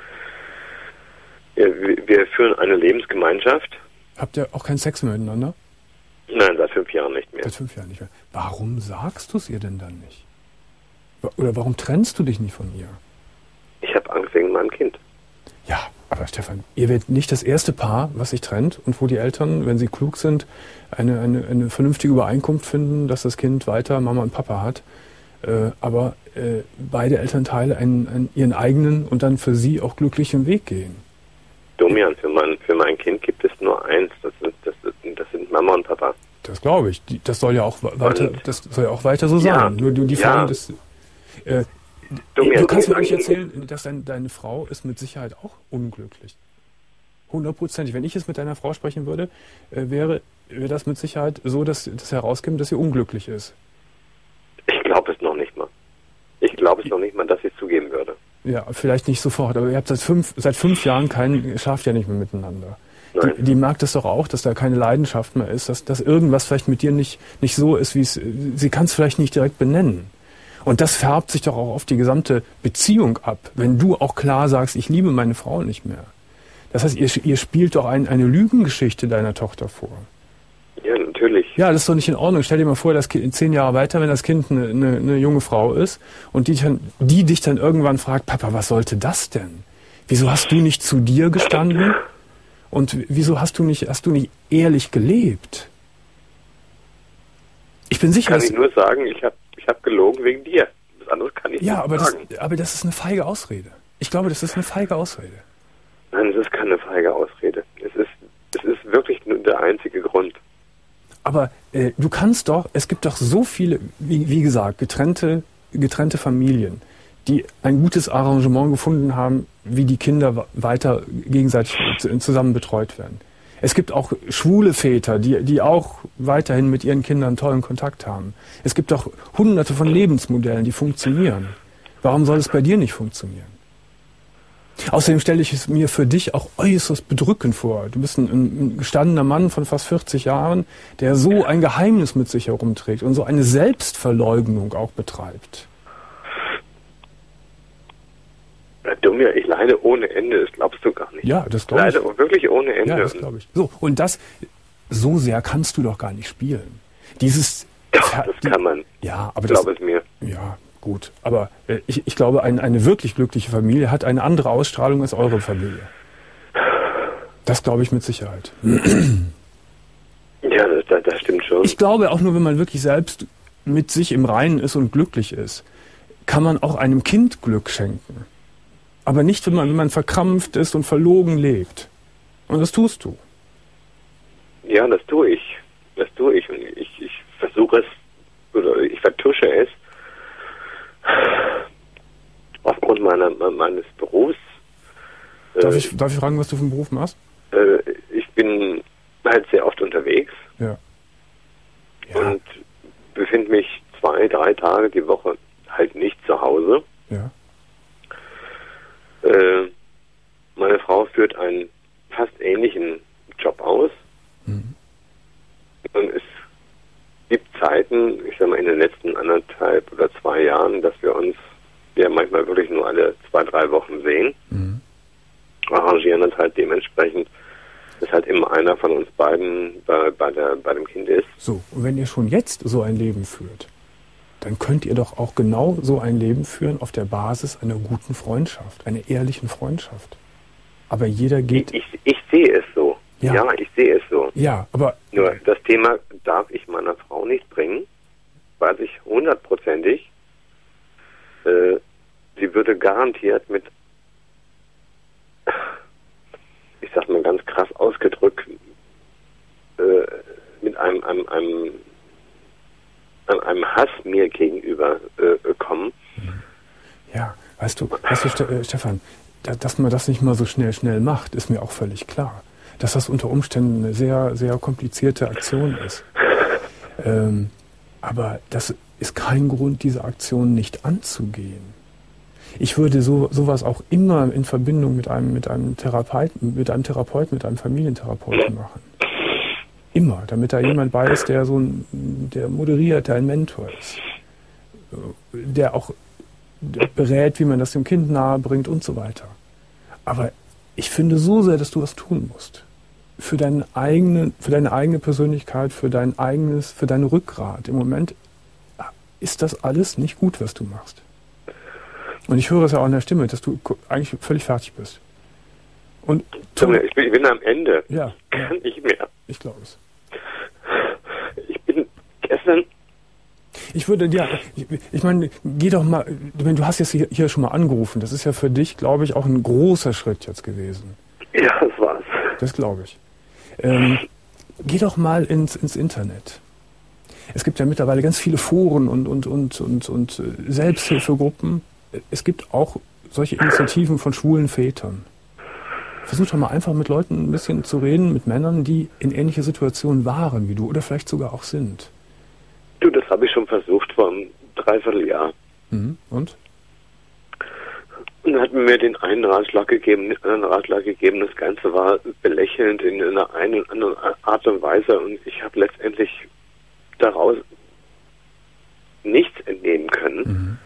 Wir führen eine Lebensgemeinschaft. Habt ihr auch keinen Sex mehr miteinander? Nein, seit 5 Jahren nicht mehr. Seit 5 Jahren nicht mehr. Warum sagst du es ihr denn dann nicht? Oder warum trennst du dich nicht von ihr? Ich habe Angst wegen meinem Kind. Ja, aber Stefan, ihr werdet nicht das erste Paar, was sich trennt und wo die Eltern, wenn sie klug sind, eine vernünftige Übereinkunft finden, dass das Kind weiter Mama und Papa hat. Aber beide Elternteile ihren eigenen und dann für sie auch glücklichen Weg gehen. Domian, für mein Kind gibt es nur eins. Das sind Mama und Papa. Das glaube ich. Das soll ja auch weiter so sein. Nur die Frage des... du kannst mir eigentlich erzählen, dass deine Frau ist mit Sicherheit auch unglücklich. 100%. Wenn ich es mit deiner Frau sprechen würde, wäre das mit Sicherheit so, dass das herauskommt, dass sie unglücklich ist. Ich glaube es noch nicht mal. Ich glaube es noch nicht mal, dass sie es zugeben würde. Ja, vielleicht nicht sofort, aber ihr habt seit 5 Jahren schlaft ja nicht mehr miteinander. Nein. Die merkt es doch auch, dass da keine Leidenschaft mehr ist, dass irgendwas vielleicht mit dir nicht so ist, wie sie kann es vielleicht nicht direkt benennen. Und das färbt sich doch auch auf die gesamte Beziehung ab, wenn du auch klar sagst, ich liebe meine Frau nicht mehr. Das heißt, ihr spielt doch eine Lügengeschichte deiner Tochter vor. Ja, natürlich. Ja, das ist doch nicht in Ordnung. Stell dir mal vor, das Kind 10 Jahre weiter, wenn das Kind eine junge Frau ist und die dich dann irgendwann fragt, Papa, was sollte das denn? Wieso hast du nicht zu dir gestanden? Und wieso hast du nicht ehrlich gelebt? Ich bin sicher, kann ich nur sagen, ich hab gelogen wegen dir. Das andere kann ich nicht sagen. Aber das ist eine feige Ausrede. Ich glaube, das ist eine feige Ausrede. Nein, es ist keine feige Ausrede. Es ist wirklich nur der einzige Grund. Aber du kannst doch, es gibt doch so viele, wie gesagt, getrennte Familien, die ein gutes Arrangement gefunden haben, wie die Kinder weiter gegenseitig zusammen betreut werden. Es gibt auch schwule Väter, die auch weiterhin mit ihren Kindern tollen Kontakt haben. Es gibt doch hunderte von Lebensmodellen, die funktionieren. Warum soll es bei dir nicht funktionieren? Außerdem stelle ich es mir für dich auch äußerst bedrückend vor. Du bist ein gestandener Mann von fast 40 Jahren, der so ein Geheimnis mit sich herumträgt und so eine Selbstverleugnung auch betreibt. Dumm, ja, ich leide ohne Ende, das glaubst du gar nicht. Ja, das glaube ich. Ich leide wirklich ohne Ende. Ja, das glaube ich. So, und so sehr kannst du doch gar nicht spielen. Das kann man. Ja, aber glaub es mir. Ja, gut. Aber ich glaube, eine wirklich glückliche Familie hat eine andere Ausstrahlung als eure Familie. Das glaube ich mit Sicherheit. Ja, das stimmt schon. Ich glaube auch nur, wenn man wirklich selbst mit sich im Reinen ist und glücklich ist, kann man auch einem Kind Glück schenken. Aber nicht, wenn man verkrampft ist und verlogen lebt. Und das tust du. Ja, das tue ich. Und ich versuche es, oder ich vertusche es, aufgrund meines Berufs. Darf ich fragen, was du für einen Beruf machst? Ich bin halt sehr oft unterwegs. Ja. Und befinde mich 2-3 Tage die Woche halt nicht zu Hause. Ja. Meine Frau führt einen fast ähnlichen Job aus. Mhm. Und es gibt Zeiten, ich sag mal in den letzten 1,5 oder 2 Jahren, dass wir uns ja manchmal wirklich nur alle 2-3 Wochen sehen. Mhm. Arrangieren uns halt dementsprechend, dass halt immer einer von uns beiden bei dem Kind ist. So, und wenn ihr schon jetzt so ein Leben führt, dann könnt ihr doch auch genau so ein Leben führen auf der Basis einer guten Freundschaft, einer ehrlichen Freundschaft. Aber jeder geht... Ich sehe es so. Ja. Ja, ich sehe es so. Ja, aber... Nur das Thema darf ich meiner Frau nicht bringen, weiß ich 100%ig. Sie würde garantiert mit, ich sag mal ganz krass ausgedrückt, mit einem Hass mir gegenüber kommen. Ja, weißt du, Stefan, dass man das nicht mal so schnell macht, ist mir auch völlig klar. Dass das unter Umständen eine sehr, sehr komplizierte Aktion ist. Aber das ist kein Grund, diese Aktion nicht anzugehen. Ich würde sowas auch immer in Verbindung mit einem Therapeuten, mit einem Familientherapeuten machen. Immer, damit da jemand bei ist, der der moderiert, der ein Mentor ist. Der auch berät, wie man das dem Kind nahe bringt und so weiter. Aber ich finde so sehr, dass du was tun musst. Für deine eigene Persönlichkeit, für dein Rückgrat. Im Moment ist das alles nicht gut, was du machst. Und ich höre es ja auch in der Stimme, dass du eigentlich völlig fertig bist. Und ich bin am Ende. Ja, ich kann nicht mehr. Ich glaube es. Ich bin gestern... Ich meine, geh doch mal, du hast jetzt hier schon mal angerufen, das ist ja für dich, glaube ich, auch ein großer Schritt jetzt gewesen. Ja, das war's. Das glaube ich. Geh doch mal ins Internet. Es gibt ja mittlerweile ganz viele Foren und Selbsthilfegruppen. Es gibt auch solche Initiativen von schwulen Vätern. Versuch doch mal einfach mit Leuten ein bisschen zu reden, mit Männern, die in ähnlicher Situation waren wie du oder vielleicht sogar auch sind. Du, das habe ich schon versucht vor einem Dreivierteljahr. Mhm. Und? Und hat mir den einen Ratschlag gegeben, den anderen Ratschlag gegeben. Das Ganze war belächelnd in einer einen oder anderen Art und Weise. Und ich habe letztendlich daraus nichts entnehmen können.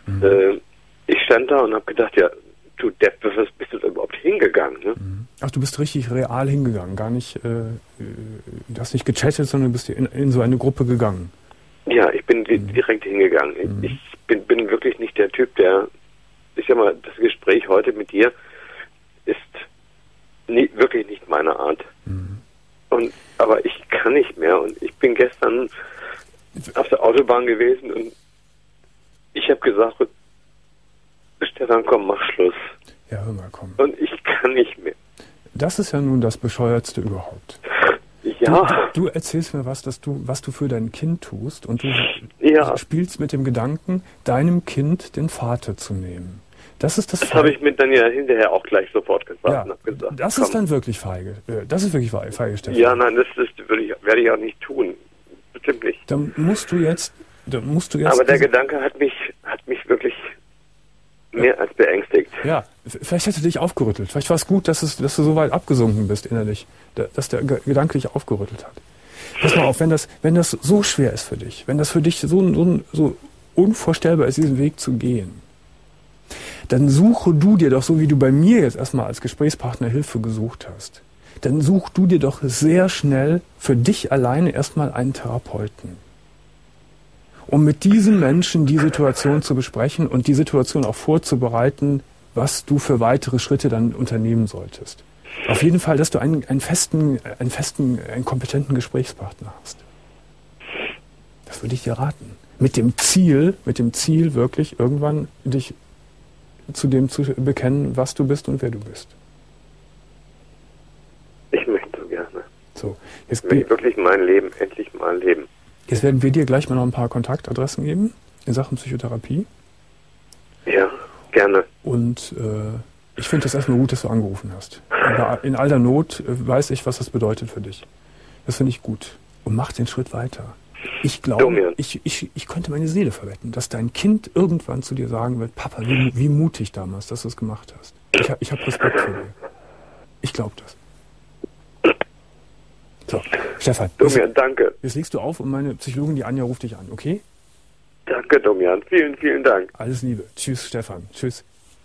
Ich stand da und habe gedacht, ja, du Depp, was bist du da überhaupt hingegangen? Ne? Ach, du bist richtig real hingegangen, gar nicht, du hast nicht gechattet, sondern du bist in so eine Gruppe gegangen. Ja, ich bin direkt hingegangen. Ich bin wirklich nicht der Typ, der, ich sag mal, das Gespräch heute mit dir ist wirklich nicht meine Art. Aber ich kann nicht mehr und ich bin gestern auf der Autobahn gewesen und ich habe gesagt, Stefan, komm, mach Schluss. Ja, hör mal, komm. Und ich kann nicht mehr. Das ist ja nun das Bescheuertste überhaupt. Ja. Du erzählst mir was du für dein Kind tust und du spielst mit dem Gedanken, deinem Kind den Vater zu nehmen. Das habe ich mir dann ja hinterher auch gleich sofort gesagt. Ja, und hab gesagt, das ist dann wirklich feige. Das ist wirklich feige, Stefan. Ja, nein, das werde ich auch nicht tun. Bestimmt nicht. Dann musst du jetzt. Aber der Gedanke hat mich wirklich mehr als beängstigt. Ja, vielleicht hätte dich aufgerüttelt. Vielleicht war es gut, dass du so weit abgesunken bist innerlich, dass der Gedanke dich aufgerüttelt hat. Pass mal auf, wenn das so schwer ist für dich, wenn das für dich so unvorstellbar ist, diesen Weg zu gehen, dann suche du dir doch, so wie du bei mir jetzt erstmal als Gesprächspartner Hilfe gesucht hast, dann such du dir doch sehr schnell für dich alleine erstmal einen Therapeuten. Um mit diesem Menschen die Situation zu besprechen und die Situation auch vorzubereiten, was du für weitere Schritte dann unternehmen solltest. Auf jeden Fall, dass du einen kompetenten Gesprächspartner hast. Das würde ich dir raten. Mit dem Ziel wirklich irgendwann dich zu dem zu bekennen, was du bist und wer du bist. Ich möchte so gerne. So, jetzt will ich wirklich mein Leben endlich mal leben. Jetzt werden wir dir gleich mal noch ein paar Kontaktadressen geben in Sachen Psychotherapie. Ja, gerne. Und ich finde das erstmal gut, dass du angerufen hast. Aber in all der Not weiß ich, was das bedeutet für dich. Das finde ich gut. Und mach den Schritt weiter. Ich glaube, ich könnte meine Seele verwetten, dass dein Kind irgendwann zu dir sagen wird, Papa, wie mutig damals, dass du es gemacht hast. Ich hab Respekt vor dir. Ich glaube das. So, Stefan. Domian, danke. Jetzt legst du auf und meine Psychologin, die Anja, ruft dich an, okay? Danke, Domian. Vielen, vielen Dank. Alles Liebe. Tschüss, Stefan. Tschüss.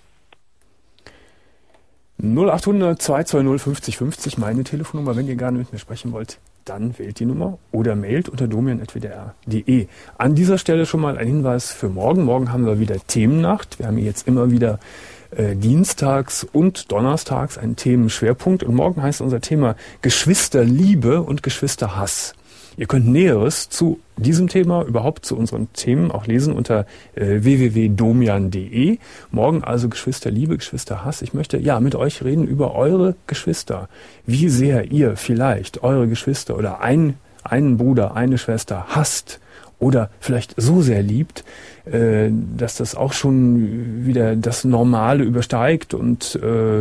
0800 220 50 50, meine Telefonnummer. Wenn ihr gerne mit mir sprechen wollt, dann wählt die Nummer oder mailt unter domian@wdr.de. An dieser Stelle schon mal ein Hinweis für morgen. Morgen haben wir wieder Themennacht. Wir haben jetzt immer wieder dienstags und donnerstags einen Themenschwerpunkt. Und morgen heißt unser Thema Geschwisterliebe und Geschwisterhass. Ihr könnt Näheres zu diesem Thema, überhaupt zu unseren Themen auch lesen unter www.domian.de. Morgen also Geschwisterliebe, Geschwisterhass. Ich möchte mit euch reden über eure Geschwister. Wie sehr ihr vielleicht eure Geschwister oder einen Bruder, eine Schwester hasst oder vielleicht so sehr liebt, dass das auch schon wieder das Normale übersteigt und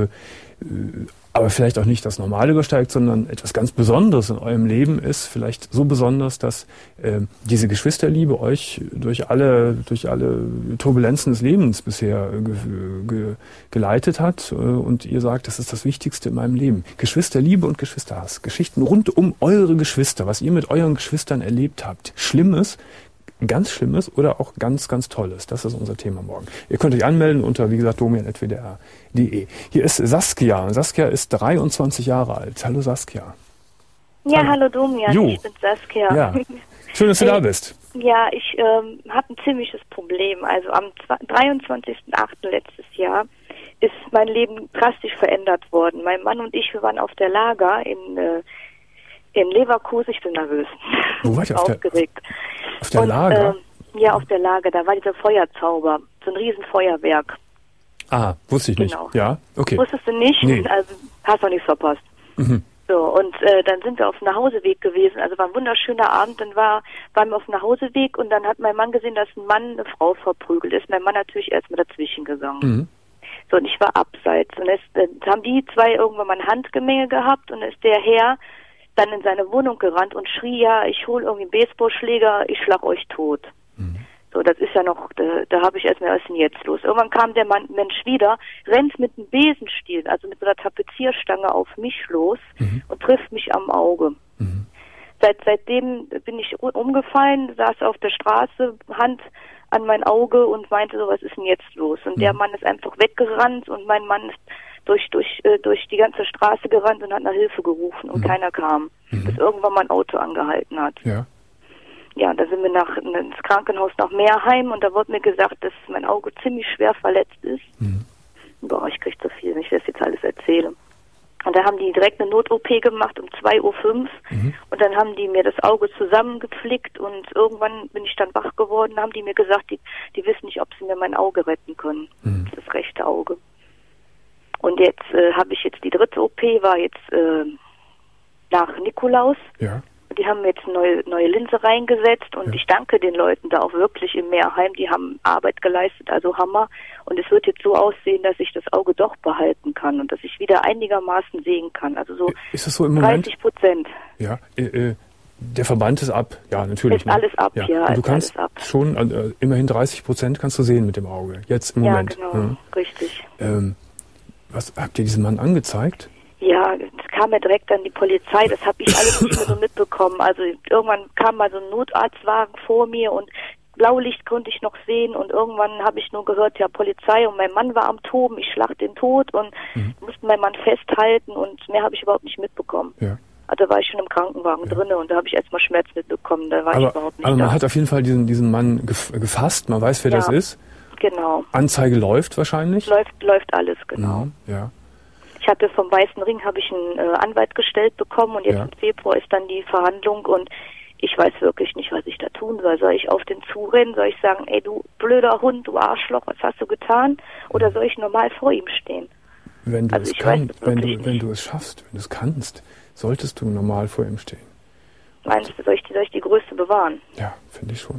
aber vielleicht auch nicht das Normale übersteigt, sondern etwas ganz Besonderes in eurem Leben ist, vielleicht so besonders, dass diese Geschwisterliebe euch durch alle Turbulenzen des Lebens bisher geleitet hat und ihr sagt, das ist das Wichtigste in meinem Leben. Geschwisterliebe und Geschwisterhass. Geschichten rund um eure Geschwister, was ihr mit euren Geschwistern erlebt habt. Schlimmes, ganz Schlimmes oder auch ganz, ganz Tolles. Das ist unser Thema morgen. Ihr könnt euch anmelden unter, wie gesagt, domian@wdr.de. Hier ist Saskia. Saskia ist 23 Jahre alt. Hallo Saskia. Ja, hallo Domian, ich bin Saskia. Ja. Schön, dass du da bist. Ja, ich habe ein ziemliches Problem. Also am 23.08. letztes Jahr ist mein Leben drastisch verändert worden. Mein Mann und ich, wir waren auf der Lager in Leverkusen. Ich bin nervös. Wo war ich? Aufgeregt. Auf der Lager? Ja, auf der Lager. Da war dieser Feuerzauber. So ein Riesenfeuerwerk. Ah, wusste ich nicht. Genau. Ja, okay. Wusstest du nicht? Nee. Also hast du nichts verpasst. Mhm. So, und dann sind wir auf dem Nachhauseweg gewesen. Also war ein wunderschöner Abend. Dann waren wir auf dem Nachhauseweg und dann hat mein Mann gesehen, dass ein Mann eine Frau verprügelt ist. Mein Mann natürlich erstmal dazwischen gegangen. Mhm. So, und ich war abseits. Und haben die zwei irgendwann mal ein Handgemenge gehabt und ist der Herr dann in seine Wohnung gerannt und schrie, ja, ich hole irgendwie einen Baseballschläger, ich schlag euch tot. Mhm. So, das ist ja noch, da habe ich erstmal, was ist denn jetzt los? Irgendwann kam der Mensch wieder, rennt mit einem Besenstiel, also mit so einer Tapezierstange auf mich los und trifft mich am Auge. Seitdem bin ich umgefallen, saß auf der Straße, Hand an mein Auge und meinte so, was ist denn jetzt los? Und der Mann ist einfach weggerannt und mein Mann ist durch die ganze Straße gerannt und hat nach Hilfe gerufen und keiner kam, bis irgendwann mein Auto angehalten hat. Ja. Ja, da sind wir ins Krankenhaus nach Meerheim und da wurde mir gesagt, dass mein Auge ziemlich schwer verletzt ist. Boah, ich krieg zu viel, wenn ich das jetzt alles erzähle. Und da haben die direkt eine Not-OP gemacht um 2:05 Uhr und dann haben die mir das Auge zusammengeflickt und irgendwann bin ich dann wach geworden, haben die mir gesagt, die wissen nicht, ob sie mir mein Auge retten können, das rechte Auge. Und jetzt habe ich jetzt die 3. OP, war jetzt nach Nikolaus. Ja. Die haben mir jetzt eine neue Linse reingesetzt und ich danke den Leuten da auch wirklich im Meerheim. Die haben Arbeit geleistet, also Hammer. Und es wird jetzt so aussehen, dass ich das Auge doch behalten kann und dass ich wieder einigermaßen sehen kann. Also so, ist das so im Moment? 30%. Ja, der Verband ist ab. Ja, natürlich. Ist alles ab, ja. Und du kannst schon, immerhin 30% kannst du sehen mit dem Auge. Jetzt im Moment. Ja, genau, richtig. Was habt ihr diesem Mann angezeigt? Ja, es kam ja direkt an die Polizei, das habe ich alles nicht mehr so mitbekommen. Also irgendwann kam mal so ein Notarztwagen vor mir und Blaulicht konnte ich noch sehen und irgendwann habe ich nur gehört, ja, Polizei und mein Mann war am Toben, ich schlag den tot und musste meinen Mann festhalten und mehr habe ich überhaupt nicht mitbekommen. Ja. Also da war ich schon im Krankenwagen drinne und da habe ich erstmal Schmerz mitbekommen, da war ich überhaupt nicht aber man da. hat auf jeden Fall diesen Mann gefasst, man weiß, wer das ist. Genau. Anzeige läuft wahrscheinlich? Läuft alles, genau. Ja. Ich hatte vom Weißen Ring einen Anwalt gestellt bekommen und jetzt im Februar ist dann die Verhandlung und ich weiß wirklich nicht, was ich da tun soll. Soll ich auf den zurennen? Soll ich sagen, ey du blöder Hund, du Arschloch, was hast du getan? Oder soll ich normal vor ihm stehen? Wenn du wenn du es schaffst, wenn du es kannst, solltest du normal vor ihm stehen. Meinst du, soll ich die Größe bewahren? Ja, finde ich schon.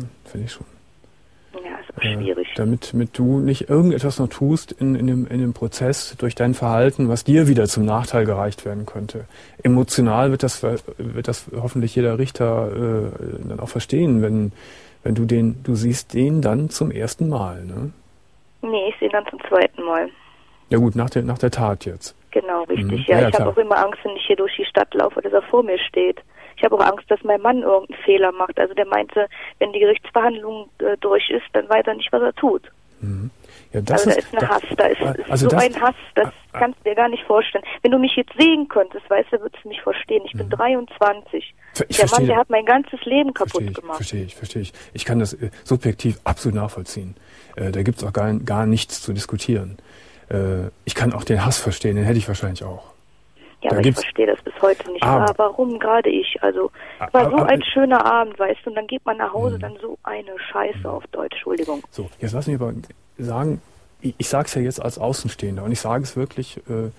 Ja, ist aber schwierig. Damit du nicht irgendetwas noch tust in dem Prozess durch dein Verhalten, was dir wieder zum Nachteil gereicht werden könnte. Emotional wird das hoffentlich jeder Richter dann auch verstehen, wenn du siehst den dann zum ersten Mal, ne? Nee, ich sehe ihn dann zum zweiten Mal. Ja gut, nach der Tat jetzt. Genau, richtig. Ja, ich habe auch immer Angst, wenn ich hier durch die Stadt laufe, dass er vor mir steht. Ich habe auch Angst, dass mein Mann irgendeinen Fehler macht. Also der meinte, wenn die Gerichtsverhandlung durch ist, dann weiß er nicht, was er tut. Ja, da ist ein Hass. Da ist ein Hass, das kannst du dir gar nicht vorstellen. Wenn du mich jetzt sehen könntest, weißt du, würdest du mich verstehen. Ich bin 23. Der Mann, der hat mein ganzes Leben kaputt gemacht. Verstehe ich. Ich kann das subjektiv absolut nachvollziehen. Da gibt es auch gar nichts zu diskutieren. Ich kann auch den Hass verstehen, den hätte ich wahrscheinlich auch. Ja, aber ich verstehe das bis heute nicht. Warum gerade ich? Also, es war so ein schöner Abend, weißt du, und dann geht man nach Hause, dann so eine Scheiße auf Deutsch, Entschuldigung. So, jetzt lass mich aber sagen, ich sage es ja jetzt als Außenstehender und ich sage es wirklich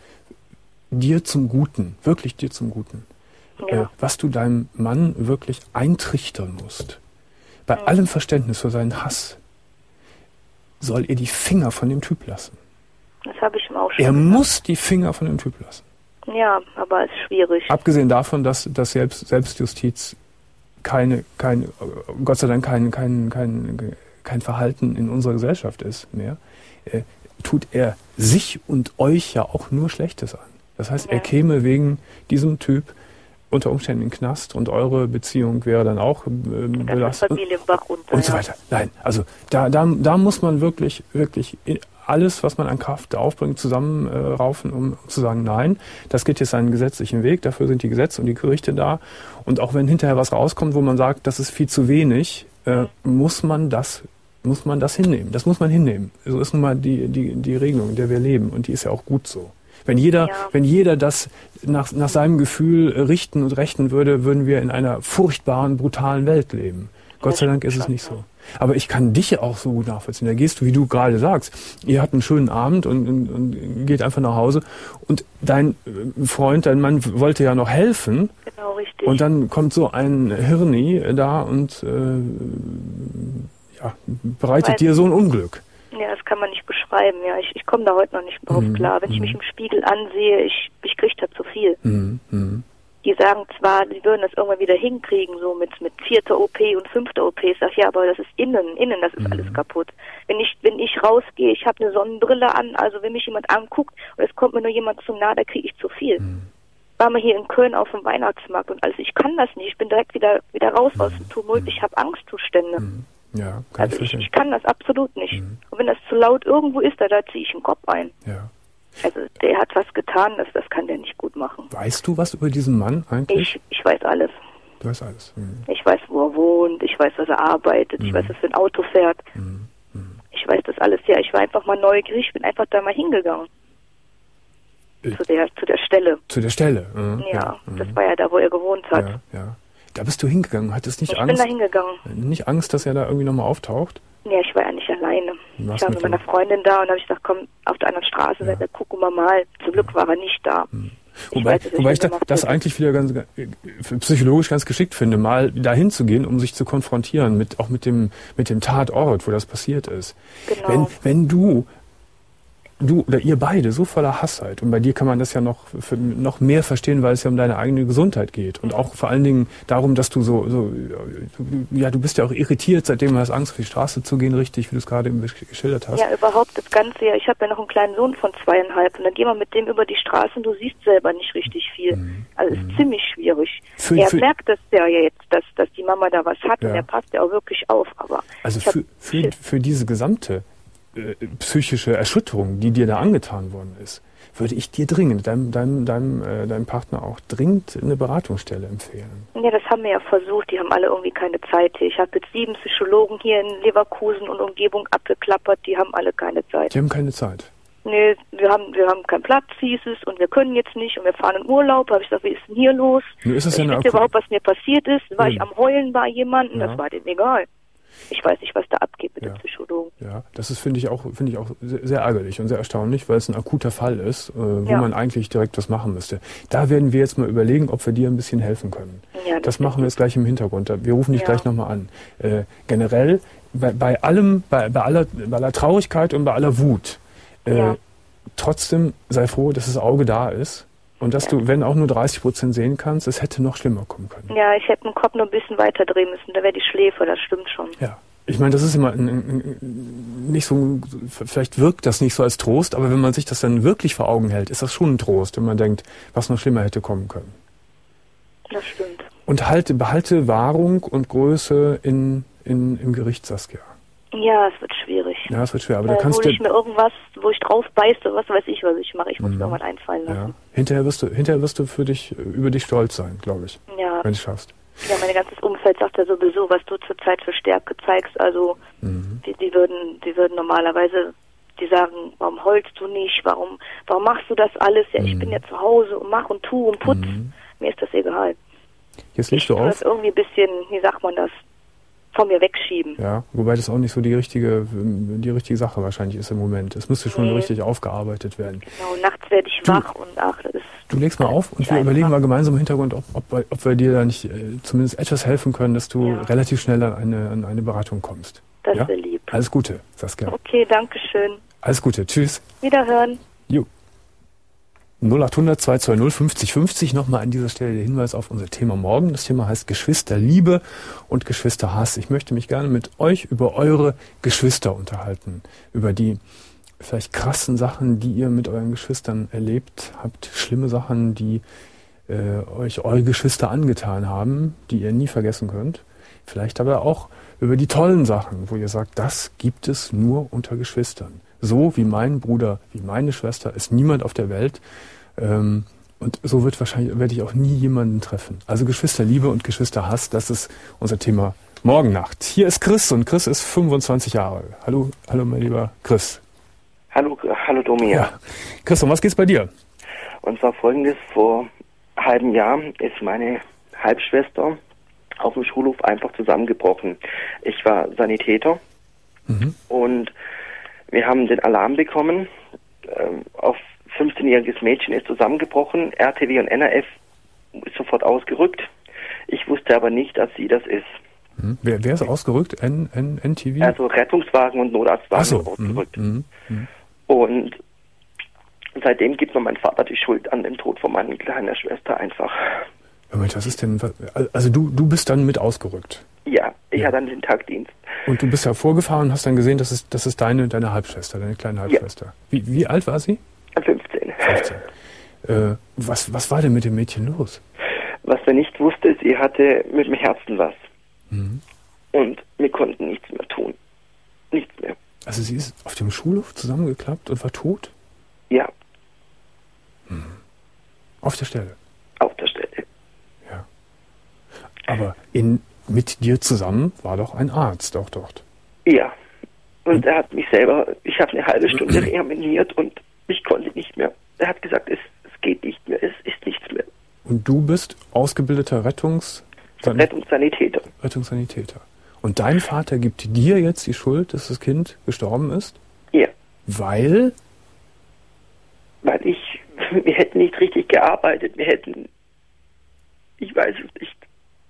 dir zum Guten, wirklich dir zum Guten. Ja. Was du deinem Mann wirklich eintrichtern musst, bei allem Verständnis für seinen Hass, soll er die Finger von dem Typ lassen. Das habe ich ihm auch schon gesagt. muss die Finger von dem Typ lassen. Ja, aber es ist schwierig. Abgesehen davon, dass Selbstjustiz Gott sei Dank kein Verhalten in unserer Gesellschaft ist mehr, tut er sich und euch ja auch nur Schlechtes an. Das heißt, er käme wegen diesem Typ unter Umständen in den Knast und eure Beziehung wäre dann auch belastet und so weiter. Nein, also da muss man wirklich alles, was man an Kraft aufbringt, zusammenraufen, um zu sagen, nein, das geht jetzt seinen gesetzlichen Weg, dafür sind die Gesetze und die Gerichte da. Und auch wenn hinterher was rauskommt, wo man sagt, das ist viel zu wenig, muss man das hinnehmen. Das muss man hinnehmen. So ist nun mal die Regelung, in der wir leben und die ist ja auch gut so. Wenn jeder das nach seinem Gefühl richten und rechten würde, würden wir in einer furchtbaren, brutalen Welt leben. Gott sei Dank ist es nicht so. Aber ich kann dich auch so gut nachvollziehen. Da gehst du, wie du gerade sagst, ihr habt einen schönen Abend und geht einfach nach Hause und dein Freund, dein Mann wollte ja noch helfen. Genau, richtig. Und dann kommt so ein Hirni da und bereitet dir so ein Unglück. Ja, das kann man nicht beschreiben. Ja, ich komme da heute noch nicht drauf klar. Wenn ich mich im Spiegel ansehe, ich kriege da zu viel. die sagen zwar, sie würden das irgendwann wieder hinkriegen, so mit 4. OP und 5. OP. Ich sag, ja, aber das ist innen, das ist alles kaputt. Wenn ich rausgehe, ich habe eine Sonnenbrille an, also wenn mich jemand anguckt und es kommt mir nur jemand zu nah, da kriege ich zu viel. War mal hier in Köln auf dem Weihnachtsmarkt und alles, ich kann das nicht, ich bin direkt wieder raus aus dem Tumult, ich habe Angstzustände. Ja, kann ich verstehen. Ich kann das absolut nicht. Und wenn das zu laut irgendwo ist, da ziehe ich den Kopf ein. Ja. Also der hat was getan, das kann der nicht gut machen. Weißt du was über diesen Mann eigentlich? Ich weiß alles. Du weißt alles. Ich weiß, wo er wohnt, ich weiß, was er arbeitet, ich weiß, was für ein Auto fährt. Ich weiß das alles, ja. Ich war einfach mal neugierig, bin einfach da mal hingegangen. Zu der Stelle. Zu der Stelle? Ja, das war ja da, wo er gewohnt hat. Ja. Da bist du hingegangen, hattest nicht Angst? Ich bin da hingegangen. Nicht Angst, dass er da irgendwie nochmal auftaucht? Ja, ich war ja nicht alleine. Ich war mit meiner Freundin da und habe ich gesagt, komm, auf der anderen Straße, da gucken wir mal. Zum Glück war er nicht da. Wobei ich das eigentlich wieder ganz psychologisch ganz geschickt finde, mal dahin zu gehen, um sich zu konfrontieren, auch mit dem Tatort, wo das passiert ist. Genau. Wenn du oder ihr beide so voller Hass seid, und bei dir kann man das ja noch mehr verstehen, weil es ja um deine eigene Gesundheit geht und auch vor allen Dingen darum, dass du du bist ja auch irritiert, seitdem du hast Angst, auf die Straße zu gehen, richtig, wie du es gerade eben geschildert hast. Ja, überhaupt das Ganze, ich habe ja noch einen kleinen Sohn von 2,5 und dann gehen wir mit dem über die Straße und du siehst selber nicht richtig viel. Also es ist ziemlich schwierig. Er merkt das ja jetzt, dass die Mama da was hat und er passt ja auch wirklich auf, aber... Also für diese gesamte psychische Erschütterung, die dir da angetan worden ist, würde ich dir dringend, deinem Partner auch dringend eine Beratungsstelle empfehlen. Ja, das haben wir ja versucht, die haben alle irgendwie keine Zeit hier. Ich habe jetzt 7 Psychologen hier in Leverkusen und Umgebung abgeklappert, die haben alle keine Zeit. Die haben keine Zeit? Nee, wir haben keinen Platz, hieß es, und wir können jetzt nicht und wir fahren in Urlaub. Habe ich gesagt, wie ist denn hier los? Ist das ja überhaupt, was mir passiert ist? War ich am Heulen bei jemandem? Das war denen egal. Ich weiß nicht, was da abgeht mit den Psychologen. Ja, das ist, finde ich auch sehr, sehr ärgerlich und sehr erstaunlich, weil es ein akuter Fall ist, wo man eigentlich direkt was machen müsste. Da werden wir jetzt mal überlegen, ob wir dir ein bisschen helfen können. Ja, das machen wir jetzt gleich im Hintergrund. Wir rufen dich gleich nochmal an. Generell, bei aller Traurigkeit und bei aller Wut, trotzdem sei froh, dass das Auge da ist. Und dass du, wenn auch nur 30% sehen kannst, es hätte noch schlimmer kommen können. Ja, ich hätte den Kopf nur ein bisschen weiter drehen müssen, da wäre die Schläfe, das stimmt schon. Ja, ich meine, das ist immer nicht so, vielleicht wirkt das nicht so als Trost, aber wenn man sich das dann wirklich vor Augen hält, ist das schon ein Trost, wenn man denkt, was noch schlimmer hätte kommen können. Das stimmt. Und behalte Wahrung und Größe im Gericht, Saskia. Ja, es wird schwierig. Ja, es wird schwer, aber da kannst du... ich mir irgendwas, wo ich drauf beiße, was weiß ich, was ich mache. Ich muss mir irgendwas einfallen lassen. Ja. Hinterher wirst du über dich stolz sein, glaube ich, wenn du es schaffst. Ja, mein ganzes Umfeld sagt ja sowieso, was du zurzeit für Stärke zeigst. Also die würden normalerweise, die sagen, warum heulst du nicht, warum machst du das alles? Ja, ich bin ja zu Hause und mach und tu und putz. Mir ist das egal. Jetzt legst du auf. Das irgendwie ein bisschen, wie sagt man das, von mir wegschieben. Ja, wobei das auch nicht so die richtige Sache wahrscheinlich ist im Moment. Es müsste schon richtig aufgearbeitet werden. Genau, nachts werde ich wach und das ist... Du legst mal auf und wir überlegen mal gemeinsam im Hintergrund, ob wir dir da nicht zumindest etwas helfen können, dass du relativ schnell an eine Beratung kommst. Das wäre lieb. Alles Gute, Saskia. Okay, danke schön. Alles Gute, tschüss. Wiederhören. Jo. 0800 220 50 50. Nochmal an dieser Stelle der Hinweis auf unser Thema morgen. Das Thema heißt Geschwisterliebe und Geschwisterhass. Ich möchte mich gerne mit euch über eure Geschwister unterhalten. Über die vielleicht krassen Sachen, die ihr mit euren Geschwistern erlebt habt. Schlimme Sachen, die euch eure Geschwister angetan haben, die ihr nie vergessen könnt. Vielleicht aber auch über die tollen Sachen, wo ihr sagt, das gibt es nur unter Geschwistern. So wie mein Bruder, wie meine Schwester ist niemand auf der Welt. Und so werde ich auch nie jemanden treffen. Also Geschwisterliebe und Geschwisterhass, das ist unser Thema morgen Nacht. Hier ist Chris und Chris ist 25 Jahre. Hallo mein lieber Chris. Hallo Domi. Ja. Chris, um was geht's bei dir? Und zwar Folgendes: Vor einem halben Jahr ist meine Halbschwester auf dem Schulhof einfach zusammengebrochen. Ich war Sanitäter und wir haben den Alarm bekommen. Auf 15-jähriges Mädchen ist zusammengebrochen. RTW und NRF ist sofort ausgerückt. Ich wusste aber nicht, dass sie das ist. Wer ist ausgerückt? NTV? Also Rettungswagen und Notarztwagen sind ausgerückt. Und seitdem gibt mir mein Vater die Schuld an dem Tod von meiner kleinen Schwester einfach. Moment, was ist denn, also du bist dann mit ausgerückt? Ja, ich hatte dann den Tagdienst. Und du bist ja vorgefahren und hast dann gesehen, das ist deine Halbschwester, deine kleine Halbschwester. Ja. Wie alt war sie? 15. 15. Was war denn mit dem Mädchen los? Was er nicht wusste, sie hatte mit dem Herzen was. Mhm. Und wir konnten nichts mehr tun. Nichts mehr. Also sie ist auf dem Schulhof zusammengeklappt und war tot? Ja. Mhm. Auf der Stelle? Auf der Stelle. Ja. Aber mit dir zusammen war doch ein Arzt auch dort? Ja. Und er hat mich selber, ich habe eine halbe Stunde reanimiert und ich konnte nicht mehr. Er hat gesagt, es geht nicht mehr, es ist nichts mehr. Und du bist ausgebildeter Rettungssanitäter. Rettungssanitäter. Und dein Vater gibt dir jetzt die Schuld, dass das Kind gestorben ist? Ja. Weil? Weil wir hätten nicht richtig gearbeitet, ich weiß es nicht.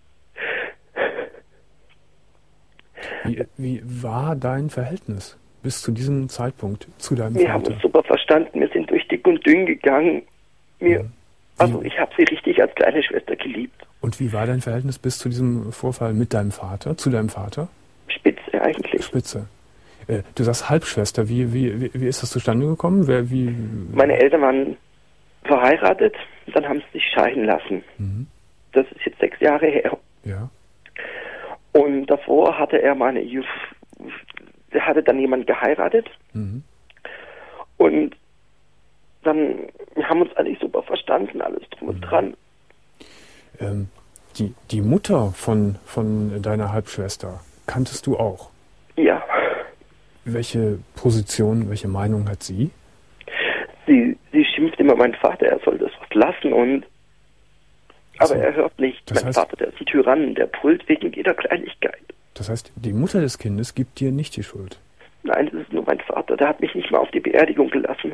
Wie war dein Verhältnis bis zu diesem Zeitpunkt zu deinem Wir Vater? haben uns super verstanden, wir sind durch dick und dünn gegangen. Ich habe sie richtig als kleine Schwester geliebt. Und wie war dein Verhältnis bis zu diesem Vorfall mit deinem Vater, zu deinem Vater? Spitze eigentlich. Spitze. Du sagst Halbschwester, wie ist das zustande gekommen? Meine Eltern waren verheiratet, dann haben sie sich scheiden lassen. Mhm. Das ist jetzt 6 Jahre her. Ja. Und davor hatte er hatte dann jemand geheiratet. Mhm. Und dann, wir haben uns eigentlich super verstanden, alles drum und dran. Die Mutter von deiner Halbschwester kanntest du auch? Ja. Welche Position, welche Meinung hat sie? Sie schimpft immer meinen Vater, er soll das was lassen aber er hört nicht. Mein Vater, der ist ein Tyrann, der brüllt wegen jeder Kleinigkeit. Das heißt, die Mutter des Kindes gibt dir nicht die Schuld? Nein, das ist nur mein Vater, der hat mich nicht mal auf die Beerdigung gelassen.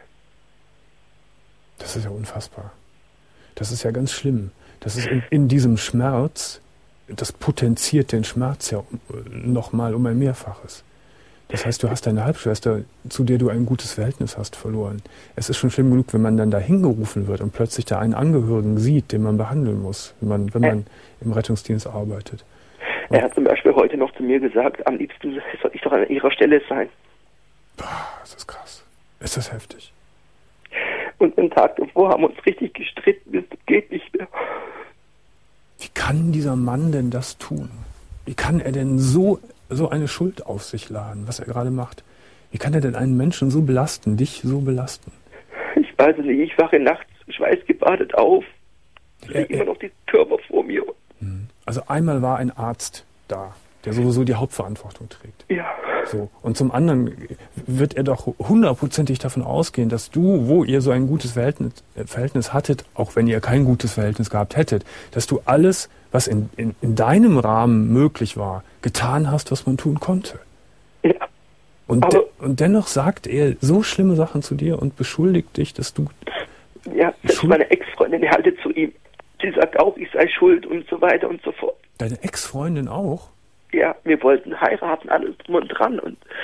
Das ist ja unfassbar. Das ist ja ganz schlimm. Das ist in diesem Schmerz, das potenziert den Schmerz ja nochmal um ein Mehrfaches. Das heißt, du hast deine Halbschwester, zu der du ein gutes Verhältnis hast, verloren. Es ist schon schlimm genug, wenn man dann da hingerufen wird und plötzlich da einen Angehörigen sieht, den man behandeln muss, wenn man im Rettungsdienst arbeitet. Und er hat zum Beispiel heute noch zu mir gesagt, am liebsten soll ich doch an ihrer Stelle sein. Das ist krass. Ist das heftig. Und den Tag davor haben wir uns richtig gestritten, das geht nicht mehr. Wie kann dieser Mann denn das tun? Wie kann er denn so eine Schuld auf sich laden, was er gerade macht? Wie kann er denn einen Menschen so belasten, dich so belasten? Ich weiß es nicht, ich wache nachts schweißgebadet auf. Ich sehe immer noch die Körper vor mir. Also einmal war ein Arzt da, der sowieso die Hauptverantwortung trägt. Ja. So. Und zum anderen wird er doch 100%ig davon ausgehen, dass du, wo ihr so ein gutes Verhältnis hattet, auch wenn ihr kein gutes Verhältnis gehabt hättet, dass du alles, was in deinem Rahmen möglich war, getan hast, was man tun konnte. Ja. Und dennoch sagt er so schlimme Sachen zu dir und beschuldigt dich, dass du... Ja, selbst meine Ex-Freundin haltet zu ihm. Sie sagt auch, ich sei schuld und so weiter und so fort. Deine Ex-Freundin auch? Ja, wir wollten heiraten, alles drum und dran.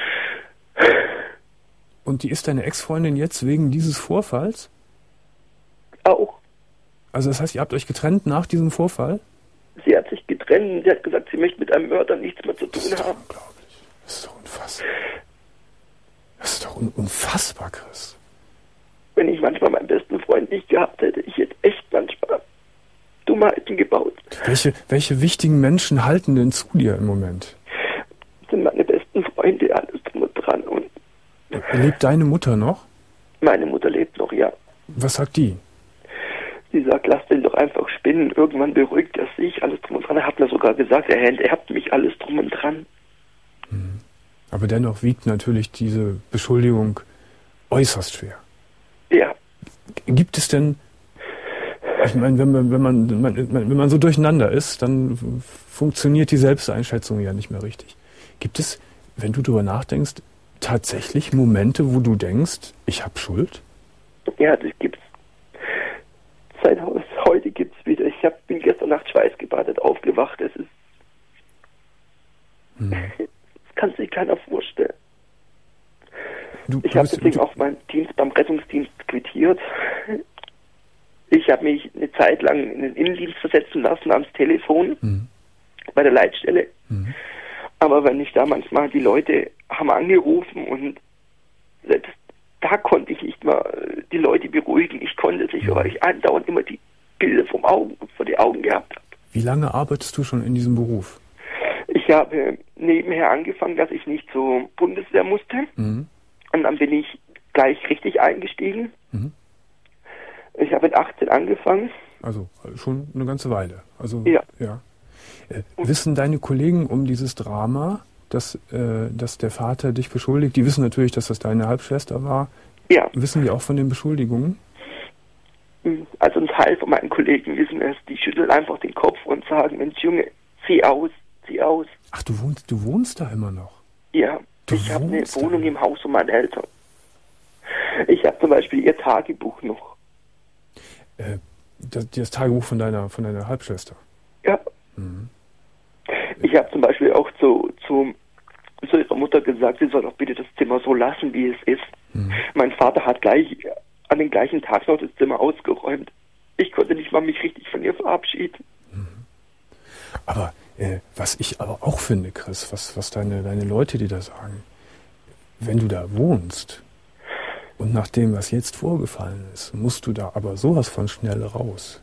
Und die ist deine Ex-Freundin jetzt wegen dieses Vorfalls? Auch. Also das heißt, ihr habt euch getrennt nach diesem Vorfall? Sie hat sich getrennt. Sie hat gesagt, sie möchte mit einem Mörder nichts mehr zu tun haben. Das ist doch unglaublich. Das ist doch unfassbar. Das ist doch unfassbar, Chris. Wenn ich manchmal meinen besten Freund nicht gehabt hätte, ich hätte echt manchmal Dummheiten gebaut. Welche wichtigen Menschen halten denn zu dir im Moment? Das sind meine besten Freunde, alles drum und dran. Lebt deine Mutter noch? Meine Mutter lebt noch, ja. Was sagt die? Sie sagt, lass den doch einfach spinnen. Irgendwann beruhigt er sich, alles drum und dran. Er hat mir sogar gesagt, er enterbt mich, alles drum und dran. Aber dennoch wiegt natürlich diese Beschuldigung äußerst schwer. Ja. Gibt es denn... Ich meine, wenn man so durcheinander ist, dann funktioniert die Selbsteinschätzung ja nicht mehr richtig. Gibt es, wenn du darüber nachdenkst, tatsächlich Momente, wo du denkst, ich habe Schuld? Ja, das gibt's. Seit heute gibt's wieder. Bin gestern Nacht schweißgebadet aufgewacht. Das kann sich keiner vorstellen. Ich habe deswegen auch meinen Dienst beim Rettungsdienst quittiert. Ich habe mich eine Zeit lang in den Innendienst versetzen lassen ans Telefon bei der Leitstelle. Aber wenn ich da manchmal, die Leute haben angerufen und selbst da konnte ich nicht mal die Leute beruhigen. Ich konnte sich, weil ich andauernd immer die Bilder vor die Augen gehabt habe. Wie lange arbeitest du schon in diesem Beruf? Ich habe nebenher angefangen, dass ich nicht zur Bundeswehr musste. Und dann bin ich gleich richtig eingestiegen. Ich habe mit 18 angefangen. Also schon eine ganze Weile. Also, ja. Wissen deine Kollegen um dieses Drama, dass der Vater dich beschuldigt? Die wissen natürlich, dass das deine Halbschwester war. Ja. Wissen die auch von den Beschuldigungen? Also ein Teil von meinen Kollegen wissen es. Die schütteln einfach den Kopf und sagen, Mensch Junge, zieh aus. Ach, du wohnst da immer noch? Ja, ich habe eine Wohnung im Haus von meinen Eltern. Ich habe zum Beispiel ihr Tagebuch noch. Das Tagebuch von deiner Halbschwester? Ja. Ich habe zum Beispiel auch zu ihrer Mutter gesagt, sie soll doch bitte das Zimmer so lassen, wie es ist. Mein Vater hat an den gleichen Tag noch das Zimmer ausgeräumt. Ich konnte nicht mal mich richtig von ihr verabschieden. Aber was ich aber auch finde, Chris, was deine Leute dir da sagen, wenn du da wohnst und nach dem, was jetzt vorgefallen ist, musst du da aber sowas von schnell raus.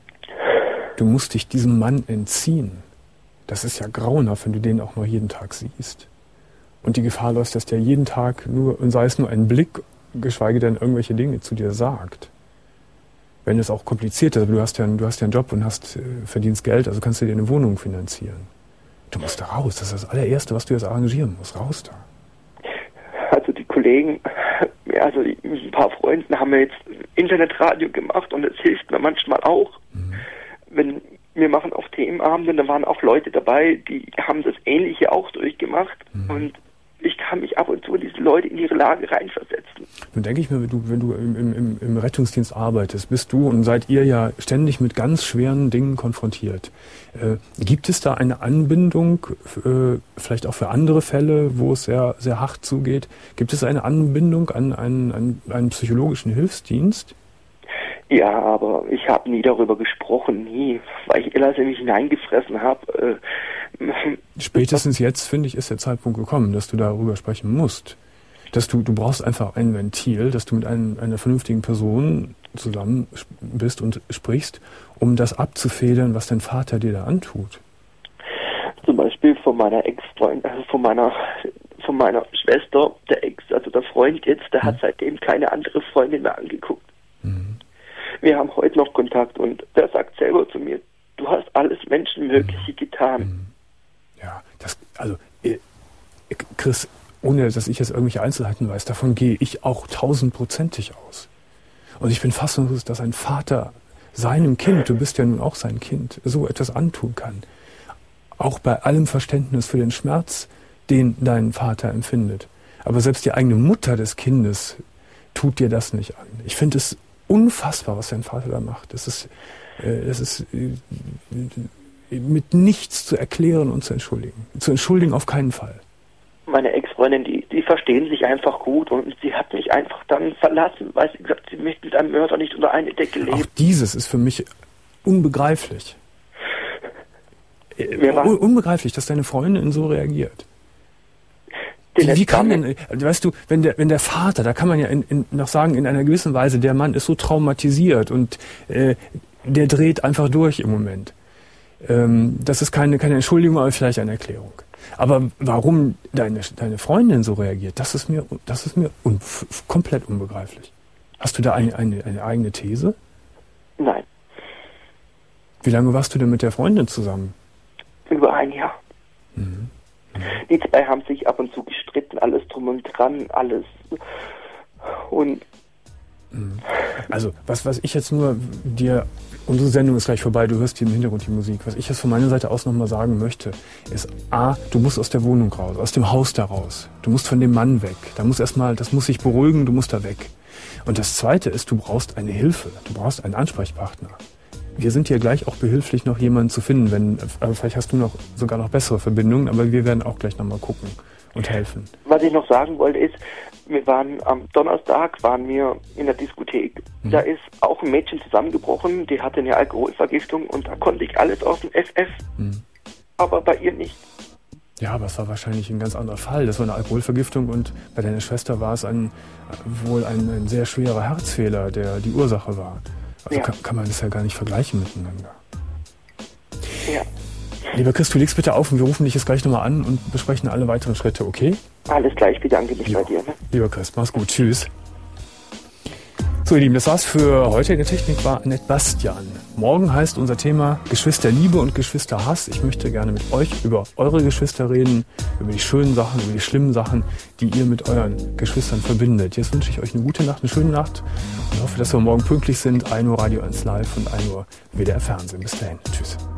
Du musst dich diesem Mann entziehen. Das ist ja grauenhaft, wenn du den auch noch jeden Tag siehst. Und die Gefahr läuft, dass der jeden Tag nur, und sei es nur ein Blick, geschweige denn irgendwelche Dinge zu dir sagt. Wenn es auch kompliziert ist, aber du hast ja einen Job und verdienst Geld, also kannst du dir eine Wohnung finanzieren. Du musst da raus, das ist das allererste, was du jetzt arrangieren musst, raus da. Also die Kollegen, also ein paar Freunden haben mir jetzt Internetradio gemacht und es hilft mir manchmal auch. Wenn wir machen auf Themenabende, da waren auch Leute dabei, die haben das Ähnliche auch durchgemacht und ich kann mich ab und zu in diese Leute in ihre Lage reinversetzen. Nun denke ich mir, wenn du im Rettungsdienst arbeitest, bist du und seid ihr ja ständig mit ganz schweren Dingen konfrontiert. Gibt es da eine Anbindung, vielleicht auch für andere Fälle, wo es sehr, sehr hart zugeht? Gibt es eine Anbindung an einen psychologischen Hilfsdienst? Ja, aber ich habe nie darüber gesprochen, nie, weil ich alles in mich hineingefressen habe. Spätestens jetzt, finde ich, ist der Zeitpunkt gekommen, dass du darüber sprechen musst. Dass du brauchst einfach ein Ventil, dass du mit einer vernünftigen Person zusammen bist und sprichst, um das abzufedern, was dein Vater dir da antut. Zum Beispiel von meiner Ex-Freundin, also von meiner Schwester, also der Freund jetzt, der hat seitdem keine andere Freundin mehr angeguckt. Wir haben heute noch Kontakt und der sagt selber zu mir, du hast alles Menschenmögliche getan. Ja, Chris, ohne dass ich jetzt irgendwelche Einzelheiten weiß, davon gehe ich auch 1000%ig aus. Und ich bin fassungslos, dass ein Vater seinem Kind, du bist ja nun auch sein Kind, so etwas antun kann. Auch bei allem Verständnis für den Schmerz, den dein Vater empfindet. Aber selbst die eigene Mutter des Kindes tut dir das nicht an. Ich finde es unfassbar, was dein Vater da macht. Das ist mit nichts zu erklären und zu entschuldigen. Zu entschuldigen auf keinen Fall. Meine Ex-Freundin, die verstehen sich einfach gut und sie hat mich einfach dann verlassen, weil sie gesagt hat, sie möchte mit einem Mörder nicht unter eine Decke leben. Auch dieses ist für mich unbegreiflich. Unbegreiflich, dass deine Freundin so reagiert. Wie kann denn, weißt du, wenn der Vater, da kann man ja noch sagen, in einer gewissen Weise, der Mann ist so traumatisiert und der dreht einfach durch im Moment. Das ist keine Entschuldigung, aber vielleicht eine Erklärung. Aber warum deine Freundin so reagiert, das ist mir komplett unbegreiflich. Hast du da eine eigene These? Nein. Wie lange warst du denn mit der Freundin zusammen? Über ein Jahr. Die zwei haben sich ab und zu gestritten, alles drum und dran, alles. Und also, was ich jetzt nur dir, unsere Sendung ist gleich vorbei, du hörst hier im Hintergrund die Musik, was ich jetzt von meiner Seite aus nochmal sagen möchte, ist A, du musst aus der Wohnung raus, aus dem Haus da raus. Du musst von dem Mann weg. Das muss sich beruhigen, du musst da weg. Und das Zweite ist, du brauchst eine Hilfe, du brauchst einen Ansprechpartner. Wir sind hier gleich auch behilflich, noch jemanden zu finden, vielleicht hast du sogar noch bessere Verbindungen, aber wir werden auch gleich nochmal gucken und helfen. Was ich noch sagen wollte ist, Wir waren am Donnerstag in der Diskothek. Da ist auch ein Mädchen zusammengebrochen, die hatte eine Alkoholvergiftung und da konnte ich alles aus dem FF. Aber bei ihr nicht. Ja, aber es war wahrscheinlich ein ganz anderer Fall. Das war eine Alkoholvergiftung und bei deiner Schwester war es wohl ein sehr schwerer Herzfehler, der die Ursache war. Also kann man das ja gar nicht vergleichen miteinander. Ja. Lieber Chris, du legst bitte auf und wir rufen dich jetzt gleich nochmal an und besprechen alle weiteren Schritte, okay? Alles klar, ich bedanke mich bei dir. Ne? Lieber Chris, mach's gut, tschüss. So ihr Lieben, das war's für heute. In der Technik war Annette Bastian. Morgen heißt unser Thema Geschwisterliebe und Geschwisterhass. Ich möchte gerne mit euch über eure Geschwister reden, über die schönen Sachen, über die schlimmen Sachen, die ihr mit euren Geschwistern verbindet. Jetzt wünsche ich euch eine gute Nacht, eine schöne Nacht und hoffe, dass wir morgen pünktlich sind. 1 Uhr Radio 1 Live und 1 Uhr WDR Fernsehen. Bis dahin. Tschüss.